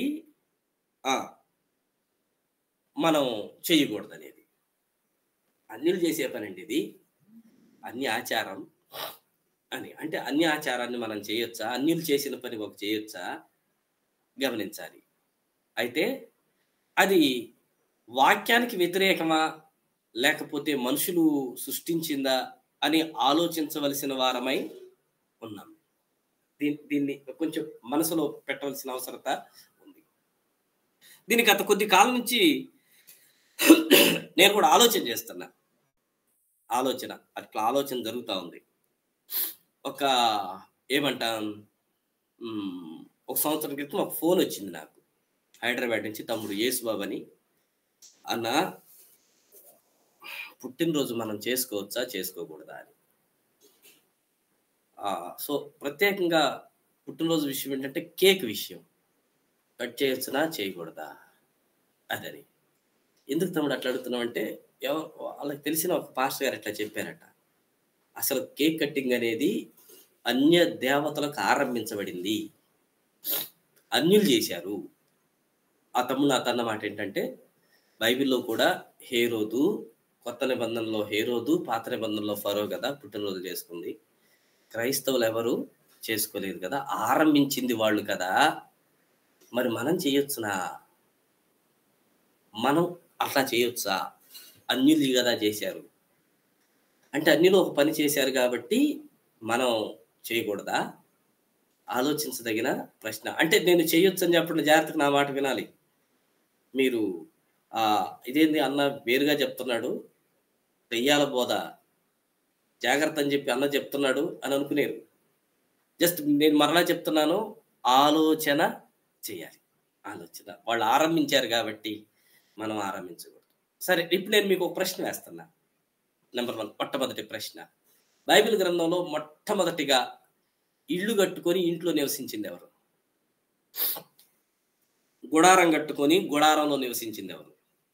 మనం చేయకూడదు అనేది. అన్యులు చేసే పని అండి ఇది, అన్య ఆచారం అని. అంటే అన్య ఆచారాన్ని మనం చేయొచ్చా? అన్యులు చేసిన పని ఒక చేయొచ్చా? గమనించాలి. అయితే అది వాక్యానికి వ్యతిరేకమా లేకపోతే మనుషులు సృష్టించిందా అని ఆలోచించవలసిన వారమై ఉన్నాం. దీన్ని కొంచెం మనసులో పెట్టవలసిన అవసరత ఉంది. దీనికి గత కొద్ది కాలం నుంచి నేను కూడా ఆలోచన చేస్తున్నా. ఆలోచన జరుగుతూ ఉంది. ఒక సంవత్సరం క్రితం ఒక ఫోన్ వచ్చింది నాకు, హైదరాబాద్ నుంచి, తమ్ముడు యేసుబాబు అని. అన్న, పుట్టినరోజు మనం చేసుకోవచ్చా చేసుకోకూడదా అని. సో ప్రత్యేకంగా పుట్టినరోజు విషయం ఏంటంటే కేక్ విషయం, కట్ చేయొచ్చునా చేయకూడదా అదని. ఎందుకు తమ్ముడు అట్లా అడుగుతున్నాం అంటే, వాళ్ళకి తెలిసిన ఒక పాస్టర్ గారు ఎట్లా చెప్పారట, అసలు కేక్ కట్టింగ్ అనేది అన్య దేవతలకు ఆరంభించబడింది. అన్యులు చేశారు. ఆ తమ్ముడు నాతో అన్న మాట ఏంటంటే, బైబిల్‌లో కూడా హేరోదు, కొత్త నిబంధనలో హేరోదు, పాత నిబంధనలో ఫరో కదా పుట్టినరోజు చేసుకుంది. క్రైస్తవులు ఎవరు చేసుకోలేదు కదా, ఆరంభించింది వాళ్ళు కదా, మరి మనం చేయొచ్చునా? మనం అట్లా చేయొచ్చా? అన్యులు కదా చేశారు అంటే, అన్యులు ఒక పని చేశారు కాబట్టి మనం చేయకూడదా? ఆలోచించదగిన ప్రశ్న. అంటే నేను చేయొచ్చని చెప్పండి, జాగ్రత్తగా నా మాట వినాలి మీరు. ఇదేంది అన్న వేరుగా చెప్తున్నాడు, దెయ్యాల బోధ జాగ్రత్త అని చెప్పి అన్న చెప్తున్నాడు అని అనుకునేరు. జస్ట్ నేను మరలా చెప్తున్నాను, ఆలోచన చేయాలి. ఆలోచన వాళ్ళు ఆరంభించారు కాబట్టి మనం ఆరంభించకూడదు. సరే, ఇప్పుడు నేను మీకు ఒక ప్రశ్న వేస్తున్నా. నెంబర్ 1, మొట్టమొదటి ప్రశ్న. బైబిల్ గ్రంథంలో మొట్టమొదటిగా ఇల్లు కట్టుకొని ఇంట్లో నివసించింది ఎవరు? గుడారం కట్టుకొని గుడారంలో నివసించింది ఎవరు?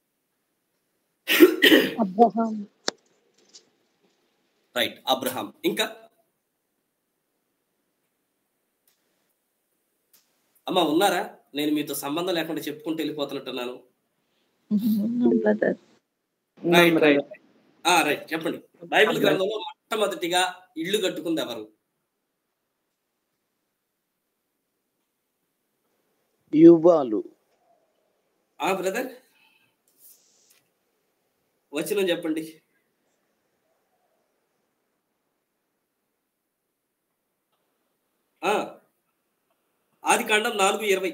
అబ్రహాం. Right, Abraham. ఇంకా అమ్మ ఉన్నారా? నేను మీతో సంబంధం లేకుండా చెప్పుకుంటూ వెళ్ళిపోతున్నట్టున్నాను. రైట్ రైట్ రైట్, చెప్పండి. బైబిల్ గ్రంథంలో మొట్టమొదటిగా ఇల్లు కట్టుకుంది ఎవరు? యూబాలు. బ్రదర్, వచనం చెప్పండి. ఆదికాండం 4:20.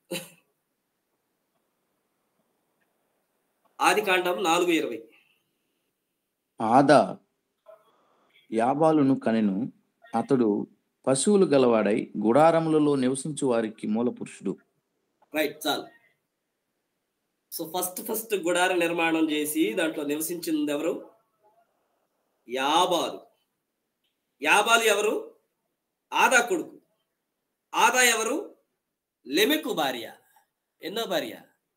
ఆదికాండం 4:20. ఆదా యాబాలును కనెను, అతడు పశువులు గలవాడై గుడారములలో నివసించు వారికి మూల పురుషుడు. రైట్, చాలు. సో ఫస్ట్ గుడార నిర్మాణం చేసి దాంట్లో నివసించింది ఎవరు? యాబాలు. యాబాలు ఎవరు? ఆదా కొడుకు. ఆదా ఎవరు? లెమెకు భార్య. ఎన్నో భార్య?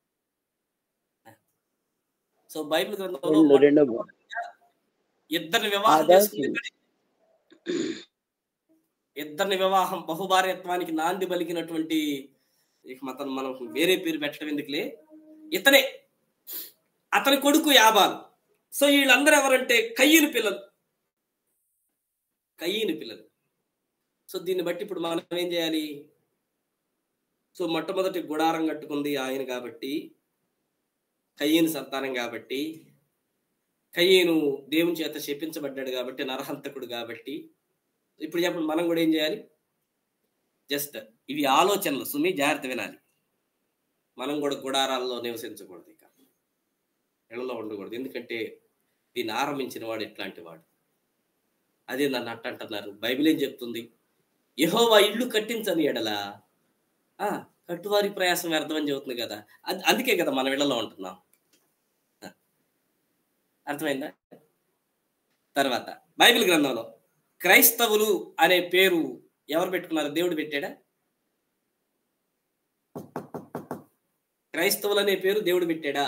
సో బైబిల్ గ్రంథంలో ఇద్దరిని వివాహం చేసుకుని, ఇద్దరిని వివాహం బహుభార్యత్వానికి నాంది పలికినటువంటి, మనం వేరే పేరు పెట్టడం ఎందుకులే, ఇతనే, అతని కొడుకు యాబాలు. సో వీళ్ళందరూ ఎవరంటే కయ్యను పిల్లలు. కయ్యను పిల్లలు. సో దీన్ని బట్టి ఇప్పుడు మనం ఏం చేయాలి? సో మొట్టమొదటి గుడారం కట్టుకుంది ఆయన కాబట్టి, కయ్యను సంతానం కాబట్టి, కయ్యను దేవుని చేత శపించబడ్డాడు కాబట్టి, నరహంతకుడు కాబట్టి. ఇప్పుడు చెప్పండి, మనం కూడా ఏం చేయాలి? జస్ట్ ఇవి ఆలోచనలు, సుమి జాగ్రత్త వినాలి. మనం కూడా గుడారాల్లో నివసించకూడదు, ఇక ఇళ్లలో ఉండకూడదు. ఎందుకంటే దీన్ని ఆరంభించిన వాడు ఎట్లాంటి వాడు? అదే నన్ను అంటున్నారు. బైబిల్ ఏం చెప్తుంది? యెహోవా ఇల్లు కట్టించని ఎడల కట్టువారి ప్రయాసం వ్యర్థమని చెబుతుంది కదా. అందుకే కదా మనం ఇళ్లలో ఉంటున్నాం. అర్థమైందా? తర్వాత బైబిల్ గ్రంథంలో క్రైస్తవులు అనే పేరు ఎవరు పెట్టుకున్నారు? దేవుడు పెట్టాడా? క్రైస్తవులు అనే పేరు దేవుడు పెట్టాడా?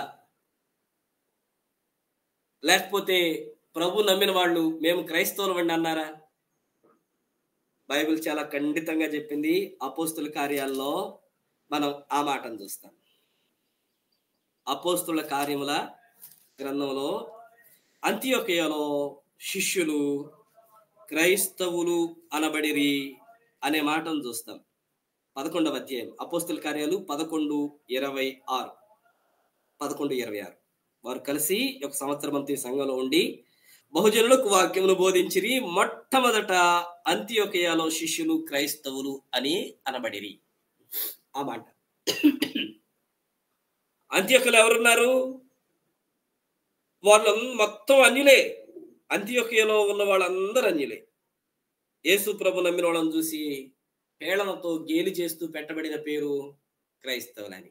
లేకపోతే ప్రభు నమ్మిన వాళ్ళు మేము క్రైస్తవులు వండి అన్నారా? బైబిల్ చాలా ఖండితంగా చెప్పింది. అపోస్తుల కార్యాల్లో మనం ఆ మాటను చూస్తాం. అపోస్తుల కార్యముల గ్రంథంలో అంతియోకియలో శిష్యులు క్రైస్తవులు అనబడిరి అనే మాటను చూస్తాం. 11వ అధ్యాయం అపోస్తుల కార్యాలు 11:26. 11:26. వారు కలిసి ఒక సంవత్సరం అంతా సంఘంలో ఉండి బహుజనులకు వాక్యమును బోధించిరి. మొట్టమొదట అంతియోకియాలో శిష్యులు క్రైస్తవులు అని అనబడిరి. ఆ మాట. అంత్యోకియాలో ఎవరున్నారు? వాళ్ళు మొత్తం అన్యులే. అంత్యోకియాలో ఉన్న వాళ్ళందరూ అన్యులే. యేసు ప్రభు నమ్మిన వాళ్ళని చూసి హేళనతో గేలి చేస్తూ పెట్టబడిన పేరు క్రైస్తవులని.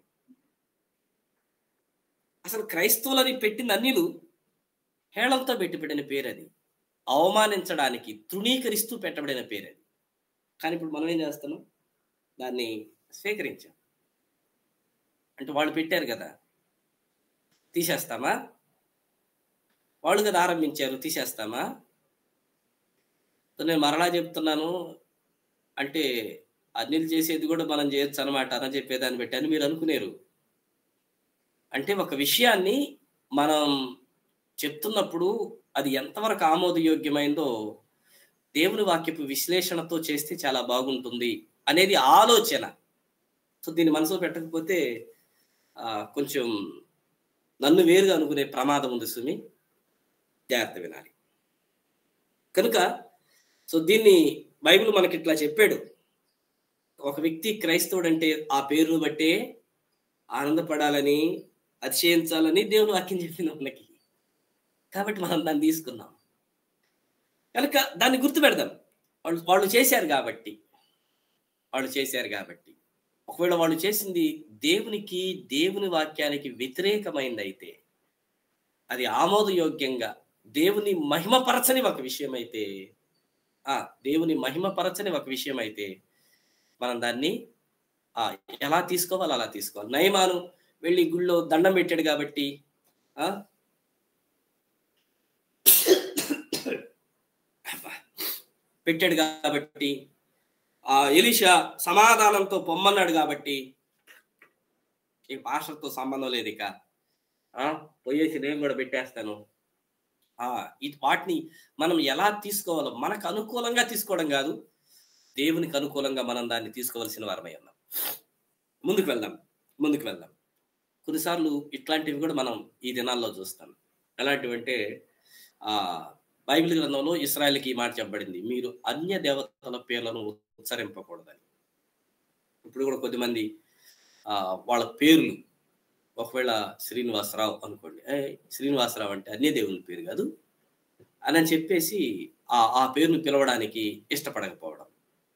అసలు క్రైస్తవులని పెట్టిన అన్యులు హేళనతో పెట్టబడిన పేరు అది. అవమానించడానికి, తృణీకరిస్తూ పెట్టబడిన పేరు అది. కానీ ఇప్పుడు మనం ఏం చేస్తున్నాం? దాన్ని స్వీకరించాం. అంటే వాళ్ళు పెట్టారు కదా, తీసేస్తామా? వాళ్ళు కదా ఆరంభించారు, తీసేస్తామా? నేను మరలా చెప్తున్నాను, అంటే అన్యులు చేసేది కూడా మనం చేయొచ్చు అనమాట అని చెప్పేదాన్ని బట్టి అని మీరు అనుకునేరు. అంటే ఒక విషయాన్ని మనం చెప్తున్నప్పుడు అది ఎంతవరకు ఆమోదయోగ్యమైందో దేవుని వాక్యపు విశ్లేషణతో చేస్తే చాలా బాగుంటుంది అనేది ఆలోచన. సో దీన్ని మనసులో పెట్టకపోతే కొంచెం నన్ను వేరుగా అనుకునే ప్రమాదం ఉంది సుమి. జాగ్రత్త వినాలి. కనుక సో దీన్ని బైబిల్ మనకి ఇట్లా చెప్పాడు. ఒక వ్యక్తి క్రైస్తవుడు అంటే ఆ పేరును బట్టే ఆనందపడాలని, అతిశయించాలని దేవుని వాక్యం చెప్పింది మనకి. కాబట్టి మనం దాన్ని తీసుకున్నాం. కనుక దాన్ని గుర్తుపెడదాం. వాళ్ళు చేశారు కాబట్టి. ఒకవేళ వాళ్ళు చేసింది దేవుని వాక్యానికి వ్యతిరేకమైందైతే, అది ఆమోదయోగ్యంగా దేవుని మహిమపరచని ఒక విషయం అయితే మనం దాన్ని ఎలా తీసుకోవాలి అలా తీసుకోవాలి. నయమాను వెళ్ళి గుళ్ళో దండం పెట్టాడు కాబట్టి ఎలీషా సమాధానంతో పొమ్మన్నాడు కాబట్టి ఈ పాస్టర్తో సంబంధం లేదు. ఇక పోయేసి నేను కూడా పెట్టేస్తాను. వాటిని మనం ఎలా తీసుకోవాలో మనకు అనుకూలంగా తీసుకోవడం కాదు, దేవునికి అనుకూలంగా మనం దాన్ని తీసుకోవాల్సిన వారమై ఉన్నాం. ముందుకు వెళ్దాం. కొన్నిసార్లు ఇట్లాంటివి కూడా మనం ఈ దినాల్లో చూస్తాం. ఎలాంటివంటే బైబిల్ గ్రంథంలో ఇశ్రాయేలుకి ఈ మాట చెప్పబడింది, మీరు అన్య దేవతల పేర్లను ఉచ్చరింపకూడదని. ఇప్పుడు కూడా కొద్దిమంది వాళ్ళ పేర్లు, ఒకవేళ శ్రీనివాసరావు అనుకోండి, శ్రీనివాసరావు అంటే అన్య దేవుని పేరు కాదు అని చెప్పేసి ఆ పేరును పిలవడానికి ఇష్టపడకపోవడం.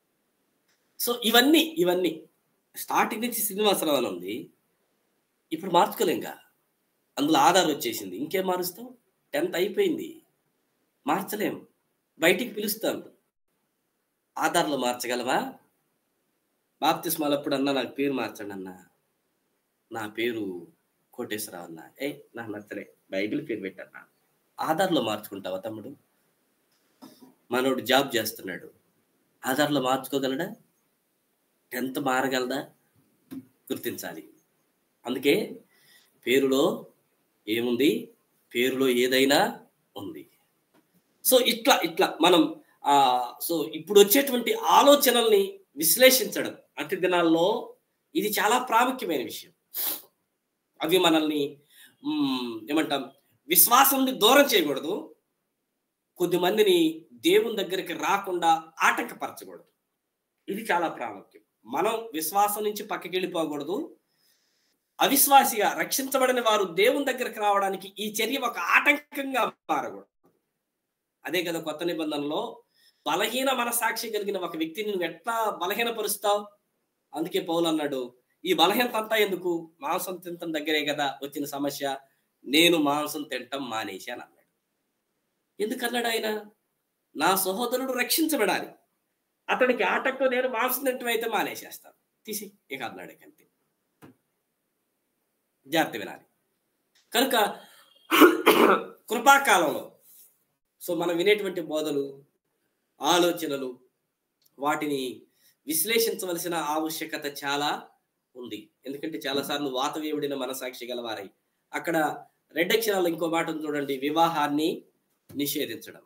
సో ఇవన్నీ స్టార్టింగ్ నుంచి శ్రీనివాసరావు అని ఉంది. ఇప్పుడు మార్చుకోలేంగా, అందులో ఆధార్ వచ్చేసింది. ఇంకేం మారుస్తాం? 10th అయిపోయింది, మార్చలేం. బయటికి పిలుస్తాం, ఆధార్లో మార్చగలవా? బాప్తిస్మాలు అప్పుడన్నా నాకు పేరు మార్చండి అన్నా, నా పేరు కోటేశ్వరరావు అన్నా, నాకు నచ్చలే, బైబిల్ పేరు పెట్టన్నా. ఆధార్లో మార్చుకుంటావా తమ్ముడు? మనోడు జాబ్ చేస్తున్నాడు, ఆధార్లో మార్చుకోగలడా? 10th మారగలదా? గుర్తించాలి. అందుకే పేరులో ఏముంది? పేరులో ఏదైనా ఉంది. సో ఇట్లా మనం సో ఇప్పుడు వచ్చేటువంటి ఆలోచనల్ని విశ్లేషించడం అతి దినాల్లో ఇది చాలా ప్రాముఖ్యమైన విషయం. అవి మనల్ని ఏమంటాం, విశ్వాసం నుండి దూరం చేయకూడదు, కొద్దిమందిని దేవుని దగ్గరికి రాకుండా ఆటంకపరచకూడదు. ఇది చాలా ప్రాముఖ్యం. మనం విశ్వాసం నుంచి పక్కకి వెళ్ళిపోకూడదు. అవిశ్వాసిగా రక్షించబడిన వారు దేవుని దగ్గరికి రావడానికి ఈ చర్య ఒక ఆటంకంగా మారకూడదు. అదే కదా కొత్త నిబంధనలో బలహీన మనసాక్షి కలిగిన ఒక వ్యక్తిని నువ్వు ఎట్లా బలహీనపరుస్తావు? అందుకే పౌలు అన్నాడు, ఈ బలహీనత అంతా ఎందుకు? మాంసం తినటం దగ్గరే కదా వచ్చిన సమస్య, నేను మాంసం తినటం మానేశాను అన్నాడు. ఎందుకన్నాడు ఆయన? నా సహోదరుడు రక్షించబడాలి, అతనికి ఆటంకం నేను మాంసం తినటం అయితే మానేసేస్తాను, తీసి ఇక అన్నాడు. అంతే. జాగ్రత్త వినాలి. కనుక కృపాకాలంలో సో మనం వినేటువంటి బోధలు, ఆలోచనలు, వాటిని విశ్లేషించవలసిన ఆవశ్యకత చాలా ఉంది. ఎందుకంటే చాలాసార్లు వాతవేయుడిన మనసాక్షి గలవారై, అక్కడ రెడ్ అక్షరాలు ఇంకో మాట చూడండి, వివాహాన్ని నిషేధించడం.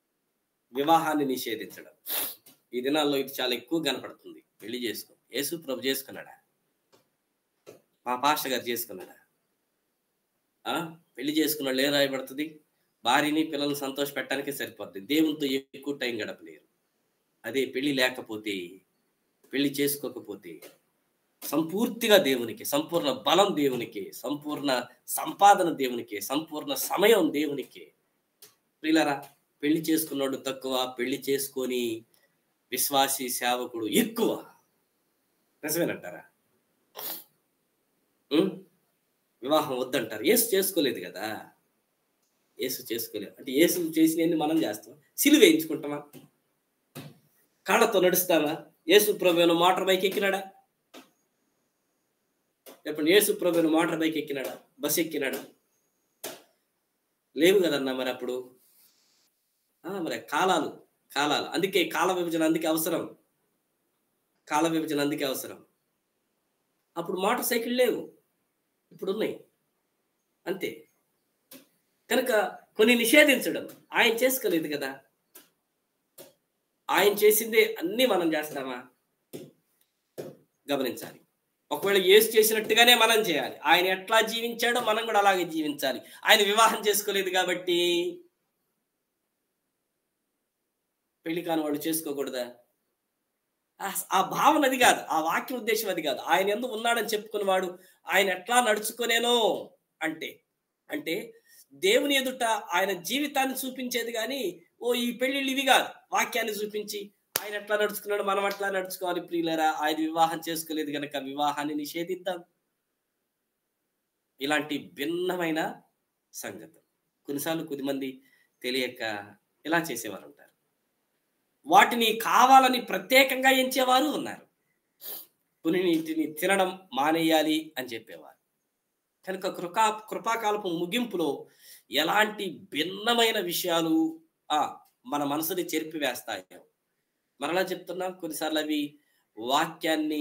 ఈ దినాల్లో ఇది చాలా ఎక్కువ కనపడుతుంది. పెళ్లి చేసుకో, యేసు ప్రభు చేసుకున్నాడా? మా పాస్టర్ గారు చేసుకున్నాడా? పెళ్లి చేసుకున్న వాళ్ళు ఏం రాయబడుతుంది? భార్యని పిల్లల్ని సంతోష పెట్టడానికే సరిపోద్ది, దేవునితో ఎక్కువ టైం గడపలేరు. అదే పెళ్లి లేకపోతే, పెళ్లి చేసుకోకపోతే సంపూర్తిగా దేవునికి, సంపూర్ణ బలం దేవునికి, సంపూర్ణ సంపాదన దేవునికి, సంపూర్ణ సమయం దేవునికి. ప్రియులారా, పెళ్లి చేసుకున్నాడు తక్కువ, పెళ్లి చేసుకొని విశ్వాసి సేవకుడు ఎక్కువ. నిజమేనంటారా? వివాహం వద్దంటారు. యేసు చేసుకోలేదు కదా, యేసు చేసుకోలేదు అంటే యేసు చేసినవన్నీ మనం చేస్తాం. సిలువ వేయించుకుంటామా? కాళ్ళతో నడుస్తామా? యేసు ప్రభువును మోటార్ బైక్ ఎక్కినాడా? చెప్పండి, యేసు ప్రభువును మోటార్ బైక్ ఎక్కినాడా? బస్ ఎక్కినాడా? లేవు కదన్నా. మరి అప్పుడు మరి కాలాలు అందుకే కాల విభజన అందుకే అవసరం. కాల విభజన అందుకే అవసరం. అప్పుడు మోటార్ సైకిల్ లేవు, ఇప్పుడు ఉన్నాయి అంతే. కనుక కొన్ని నిషేధించడం ఆయన చేసుకోలేదు కదా. ఆయన చేసిందే అన్ని మనం చేస్తామా గమనించాలి. ఒకవేళ యేసు చేసినట్టుగానే మనం చేయాలి. ఆయన ఎట్లా జీవించాడో మనం కూడా అలాగే జీవించాలి. ఆయన వివాహం చేసుకోలేదు కాబట్టి పెళ్లి కాని వాడు చేసుకోకూడదా? ఆ భావన అది కాదు, ఆ వాక్య ఉద్దేశం అది కాదు. ఆయన ఎందుకు ఉన్నాడని చెప్పుకునేవాడు ఆయన ఎట్లా నడుచుకునేనో అంటే అంటే దేవుని ఎదుట ఆయన జీవితాన్ని చూపించేది కానీ ఈ పెళ్లిళ్ళు ఇవి కాదు. వాక్యాన్ని చూపించి ఆయన ఎట్లా నడుచుకున్నాడు మనం అట్లా నడుచుకోవాలి. ప్రియులరా, ఆయన వివాహం చేసుకోలేదు కనుక వివాహాన్ని నిషేధిద్దాం. ఇలాంటి భిన్నమైన సంగతి కొన్నిసార్లు కొద్దిమంది తెలియక ఇలా చేసేవారు ఉంటారు. వాటిని కావాలని ప్రత్యేకంగా ఎంచేవారు ఉన్నారు. కొన్నిటిని తినడం మానేయాలి అని చెప్పేవారు. కనుక కృపాకాలపు ముగింపులో ఎలాంటి భిన్నమైన విషయాలు మన మనసుని చెరిపివేస్తాయో మరలా చెప్తున్నాం. కొన్నిసార్లు అవి వాక్యాన్ని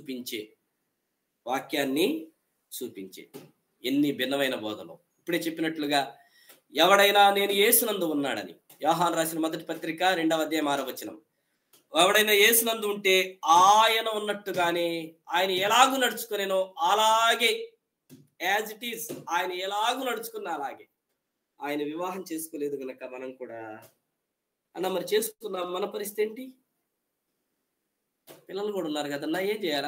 చూపించే ఎన్ని భిన్నమైన బోధలు. ఇప్పుడే చెప్పినట్లుగా ఎవడైనా నేను యేసునందు ఉన్నాడని, యోహాను రాసిన మొదటి పత్రిక 2వ అధ్యాయం 6వ వచనం, ఎవడైనా యేసునందు ఉంటే ఆయన ఉన్నట్టుగానే ఆయన ఎలాగూ నడుచుకునేనో అలాగే, యాజ్ ఇట్ ఈస్, ఆయన ఎలాగూ నడుచుకున్నా అలాగే. ఆయన వివాహం చేసుకోలేదు కనుక మనం కూడా మరి చేసుకున్నాం. మన పరిస్థితి ఏంటి? పిల్లలు కూడా ఉన్నారు కదన్నా, ఏం చేయాలా?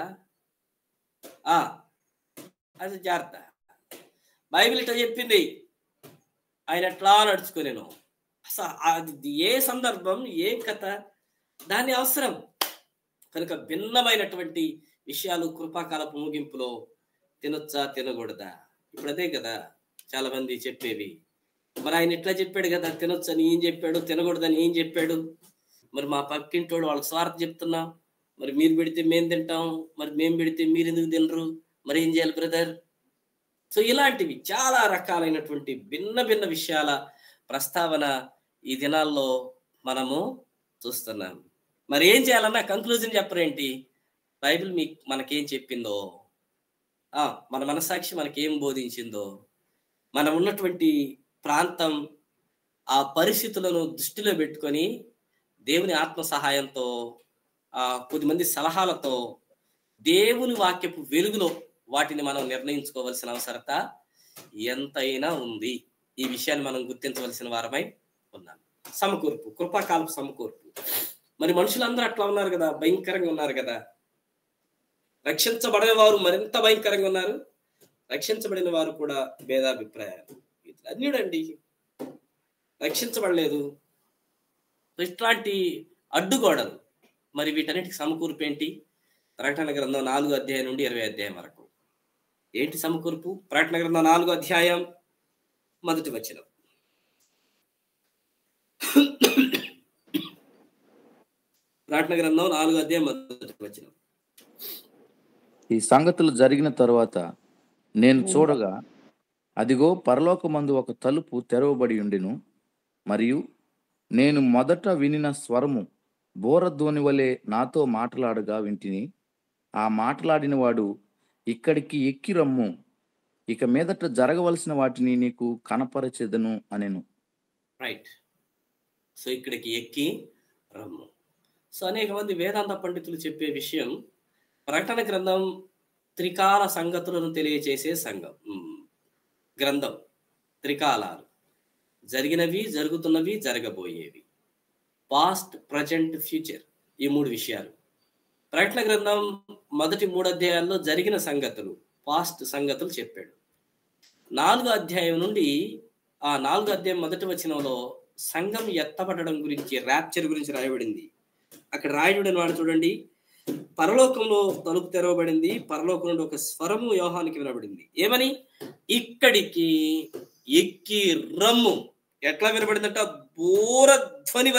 అది జాగ్రత్త. బైబిల్ ఇట్లా చెప్పింది, ఆయన ఎట్లా నడుచుకునేను. అసలు అది ఏ సందర్భం, ఏ కథ, దాని అవసరం. కనుక భిన్నమైనటువంటి విషయాలు కృపాకాలపు ముగింపులో తినొచ్చా తినకూడదా, ఇప్పుడు అదే కదా చాలా మంది చెప్పేవి. మరి ఆయన ఎట్లా చెప్పాడు కదా తినొచ్చని ఏం చెప్పాడు, తినకూడదని ఏం చెప్పాడు. మరి మా పక్కింటోడు వాళ్ళకి స్వార్థ చెప్తున్నా, మరి మీరు పెడితే మేము తింటాం, మరి మేము పెడితే మీరు ఎందుకు తినరు, మరి ఏం చేయాలి బ్రదర్? సో ఇలాంటివి చాలా రకాలైనటువంటి భిన్న భిన్న విషయాల ప్రస్తావన ఈ దినాల్లో మనము చూస్తున్నాం. మరి ఏం చేయాలన్నా కంక్లూజన్ చెప్పరేంటి? బైబిల్ మనకేం చెప్పిందో, మన మనసాక్షి మనకేం బోధించిందో, మనం ఉన్నటువంటి ప్రాంతం ఆ పరిస్థితులను దృష్టిలో పెట్టుకొని దేవుని ఆత్మ సహాయంతో కొద్దిమంది సలహాలతో దేవుని వాక్యపు వెలుగులో వాటిని మనం నిర్ణయించుకోవాల్సిన అవసరత ఎంతైనా ఉంది. ఈ విషయాన్ని మనం గుర్తించవలసిన వారమై ఉన్నాం. సమకూర్పు, కృపాకాలపు సమకూర్పు. మరి మనుషులందరూ అట్లా ఉన్నారు కదా, భయంకరంగా ఉన్నారు కదా. రక్షించబడిన వారు మరింత భయంకరంగా ఉన్నారు, రక్షించబడిన వారు కూడా భేదాభిప్రాయాలు. అన్యుడండి, రక్షించబడలేదు, ఇట్లాంటి అడ్డుగోడలు. మరి వీటన్నిటికి సమకూర్పు ఏంటి? ప్రకటన గ్రంథం 4వ అధ్యాయం నుండి 20వ అధ్యాయం వరకు ఏంటి సమకూర్పు? ప్రకటన గ్రంథం 4వ అధ్యాయం 1వ వచనం. ప్రకటన గ్రంథం 4వ అధ్యాయం 1వ వచనం. ఈ సంగతులు జరిగిన తరువాత నేను చూడగా, అదిగో పరలోకమందు ఒక తలుపు తెరవబడి ఉండెను. మరియు నేను మొదట వినిన స్వరము బోరధ్వని వలె నాతో మాట్లాడగా వింటిని. ఆ మాట్లాడిన వాడు, ఇక్కడికి ఎక్కి రమ్ము, ఇక మీదట జరగవలసిన వాటిని నీకు కనపరచెదను అనెను. రైట్. సో ఇక్కడికి ఎక్కి రమ్ము. సో అనేక మంది వేదాంత పండితులు చెప్పే విషయం, ప్రకటన గ్రంథం త్రికాల సంగతులను తెలియచేసే గ్రంథం. త్రికాలాలు, జరిగినవి, జరుగుతున్నవి, జరగబోయేవి, పాస్ట్, ప్రజెంట్, ఫ్యూచర్, ఈ 3 విషయాలు. ప్రకటన గ్రంథం మొదటి 3 అధ్యాయాల్లో జరిగిన సంగతులు, పాస్ట్ సంగతులు చెప్పాడు. 4వ అధ్యాయం నుండి 4వ అధ్యాయం 1వ వచనంలో సంఘం ఎత్తబడడం గురించి, ర్యాప్చర్ గురించి రాయబడింది. అక్కడ రాయబడిన వాడు చూడండి, పరలోకంలో తలుపు తెరవబడింది, పరలోకం నుండి ఒక స్వరము యోహానికి వినబడింది. ఏమని? ఇక్కడికి ఎక్కి రమ్ము. ఎట్లా వినబడిందంట? బోరధ్వని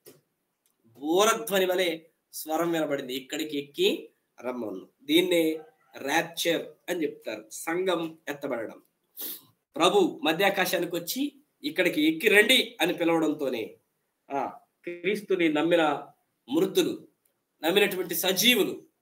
వలె స్వరం వినబడింది. ఇక్కడికి ఎక్కి రమ్మను. దీన్నే ర్యాప్చర్ అని చెప్తారు, సంఘం ఎత్తబడడం. ప్రభు మధ్యాకాశానికి వచ్చి ఇక్కడికి ఎక్కి రండి అని పిలవడంతోనే క్రీస్తుని నమ్మిన మృతులు, నమ్మినటువంటి సజీవులు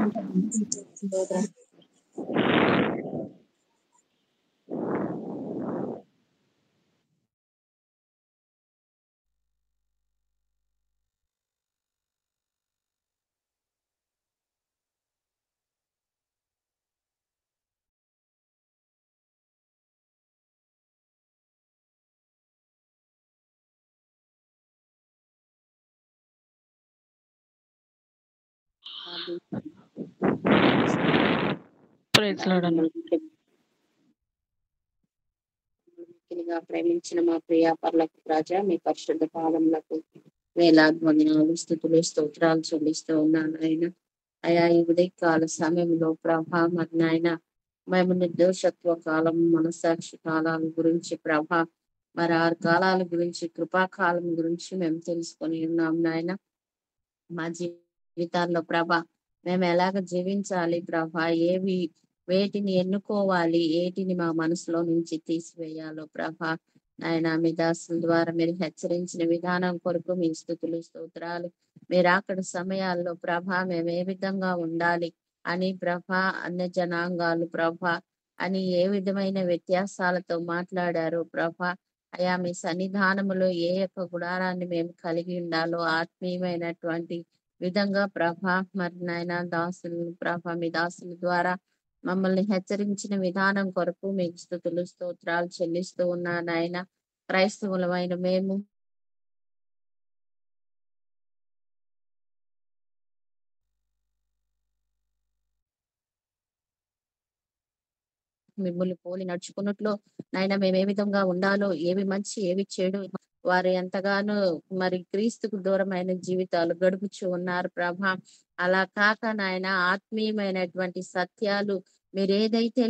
స్తోత్రం. ప్రైజ్ లార్డ్ అన్న. మిక్కిలిగా ప్రేమించిన మా ప్రియ పర్లకు రాజా, మీ పరిశుద్ధ పాదములకు వేలాది వందనాలు, స్తుతులు, స్తోత్రాలు చెల్లిస్తూ ఉన్నాను ఆయన. అయా ఈ ఉదయకాల సమయంలో ప్రభా మరి నాయన మేము నిర్దోషత్వ కాలం, మనసాక్షి కాలాల గురించి ప్రభా మరి 6 కాలాల గురించి, కృపాకాలం గురించి మేము తెలుసుకొని ఉన్నాం నాయన. మా జీవితాల్లో ప్రభా మేము ఎలాగ జీవించాలి ప్రభా, వేటిని ఎన్నుకోవాలి, ఏటిని మా మనసులో నుంచి తీసివేయాలో ప్రభా నాయన మీ దాసుల ద్వారా మీరు హెచ్చరించిన విధానం కొరకు మీ స్తుతులు, స్తోత్రాలు. మీరు అక్కడ సమయాల్లో ప్రభా మేము ఏ విధంగా ఉండాలి అని ప్రభా, అన్య జనాంగాలు ప్రభా అని ఏ విధమైన వ్యత్యాసాలతో మాట్లాడారో ప్రభా, అయా మీ సన్నిధానములో ఏ యొక్క గుడారాన్ని మేము కలిగి ఉండాలో ఆత్మీయమైనటువంటి విధంగా ప్రభా మరి నాయన దాసులు ప్రభా మీ దాసుల ద్వారా మమ్మల్ని హెచ్చరించిన విధానం కొరకు మీకు స్తుతులు, స్తోత్రాలు చెల్లిస్తూ ఉన్నాను నాయన. క్రైస్తవులమైన మేము మిమ్మల్ని పోలి నడుచుకున్నట్లు నాయన మేము ఏ విధంగా ఉండాలో, ఏవి మంచి ఏవి చెడు వారు ఎంతగానో మరి క్రీస్తుకు దూరమైన జీవితాలు గడుపుచూ ఉన్నారు ప్రభా. అలా కాక నాయన ఆత్మీయమైనటువంటి సత్యాలు మీరు ఏదైతే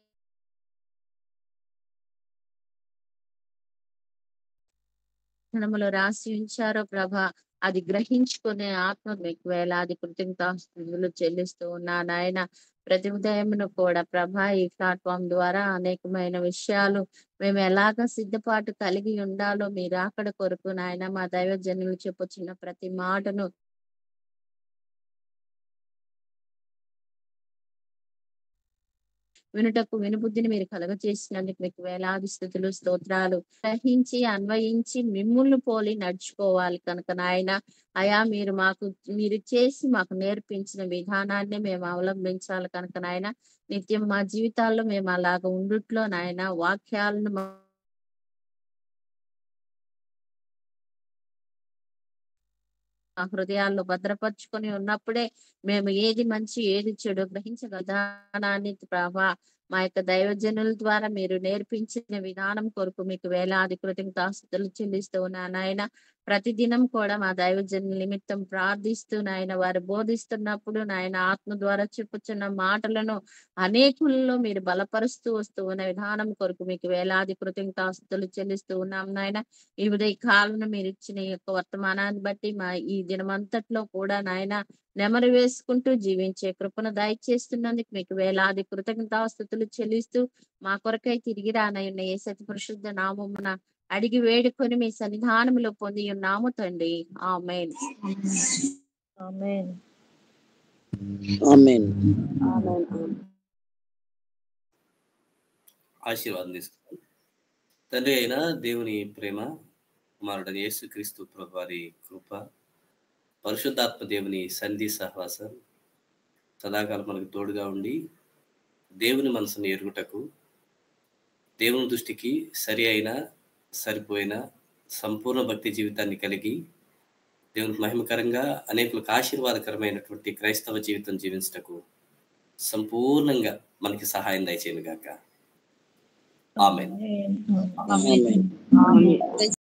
లేఖనములో రాసి ఉంచారో ప్రభా అది గ్రహించుకునే ఆత్మ మీకు వేలాది కృతజ్ఞతాస్తుతులు చెల్లిస్తూ ఉన్నా నాయన. ప్రతి ఉదయమును కూడా ప్రభా ఈ ప్లాట్ఫామ్ ద్వారా అనేకమైన విషయాలు మేము ఎలాగ సిద్ధపాటు కలిగి ఉండాలో మీరు అక్కడ కొరకు నాయన మా దైవజనులు చెప్పుచున్న ప్రతి మాటను వినుటకు వినుబుద్ధిని మీరు కలగజేసినందుకు మీకు వేలాది స్తుతులు, స్తోత్రాలు. గ్రహించి అన్వయించి మిమ్ముల్ని పోలి నడుచుకోవాలి కనుక నాయన అయా మీరు చేసి మాకు నేర్పించిన విధానాన్ని మేము అవలంబించాలి కనుక నాయన నిత్యం మా జీవితాల్లో మేము అలాగ ఉండుట్లో నాయన వాక్యాలను మా హృదయాల్లో భద్రపరుచుకొని ఉన్నప్పుడే మేము ఏది మంచి ఏది చెడు గ్రహించగలదానాన్ని ప్రభా మా యొక్క దైవజనుల ద్వారా మీరు నేర్పించిన విధానం కొరకు మీకు వేలాది కృతజ్ఞతాస్తుతులు చెల్లిస్తూ ఉన్నాను నాయన. ప్రతిదినం కూడా మా దైవజనుల నిమిత్తం ప్రార్థిస్తూ నాయన వారు బోధిస్తున్నప్పుడు నాయన ఆత్మ ద్వారా చెప్పుచున్న మాటలను అనేకుల్లో మీరు బలపరుస్తూ వస్తూ ఉన్న విధానం కొరకు మీకు వేలాది కృతజ్ఞతాస్తుతులు చెల్లిస్తూ ఉన్నాం నాయన. ఈ ఉదయ కాలను మీరు ఇచ్చిన ఈ యొక్క వర్తమానాన్ని బట్టి మా ఈ దినమంతట్లో కూడా నాయన నెమరు వేసుకుంటూ జీవించే కృపను దయచేస్తున్నందుకు మీకు వేలాది కృతజ్ఞతాస్తుతులు చెల్లిస్తూ మా కొరకై తిరిగి రానయ్యున్న యేసయ్య పరిశుద్ధ నామమున అడిగి వేడుకొని మీ సన్నిధానములో పొంది ఉన్నాము తండ్రి. ఆమేన్. ఆమేన్. ఆమేన్. ఆశీర్వాదం తీసుకుంటాం. తండ్రి అయిన దేవుని ప్రేమ, కుమారుడు యేసుక్రీస్తు ప్రభు వారి కృప, పరిశుద్ధాత్మ దేవుని సంధి సహవాసం సదాకాలం మనకు తోడుగా ఉండి దేవుని మనసును ఎరుగుటకు, దేవుని దృష్టికి సరి అయిన సరిపోయిన సంపూర్ణ భక్తి జీవితాన్ని కలిగి దేవునికి మహిమకరంగా అనేకులకు ఆశీర్వాదకరమైనటువంటి క్రైస్తవ జీవితం జీవించటకు సంపూర్ణంగా మనకి సహాయం దయచేయను గాక. ఆమేన్. ఆమేన్. ఆమేన్.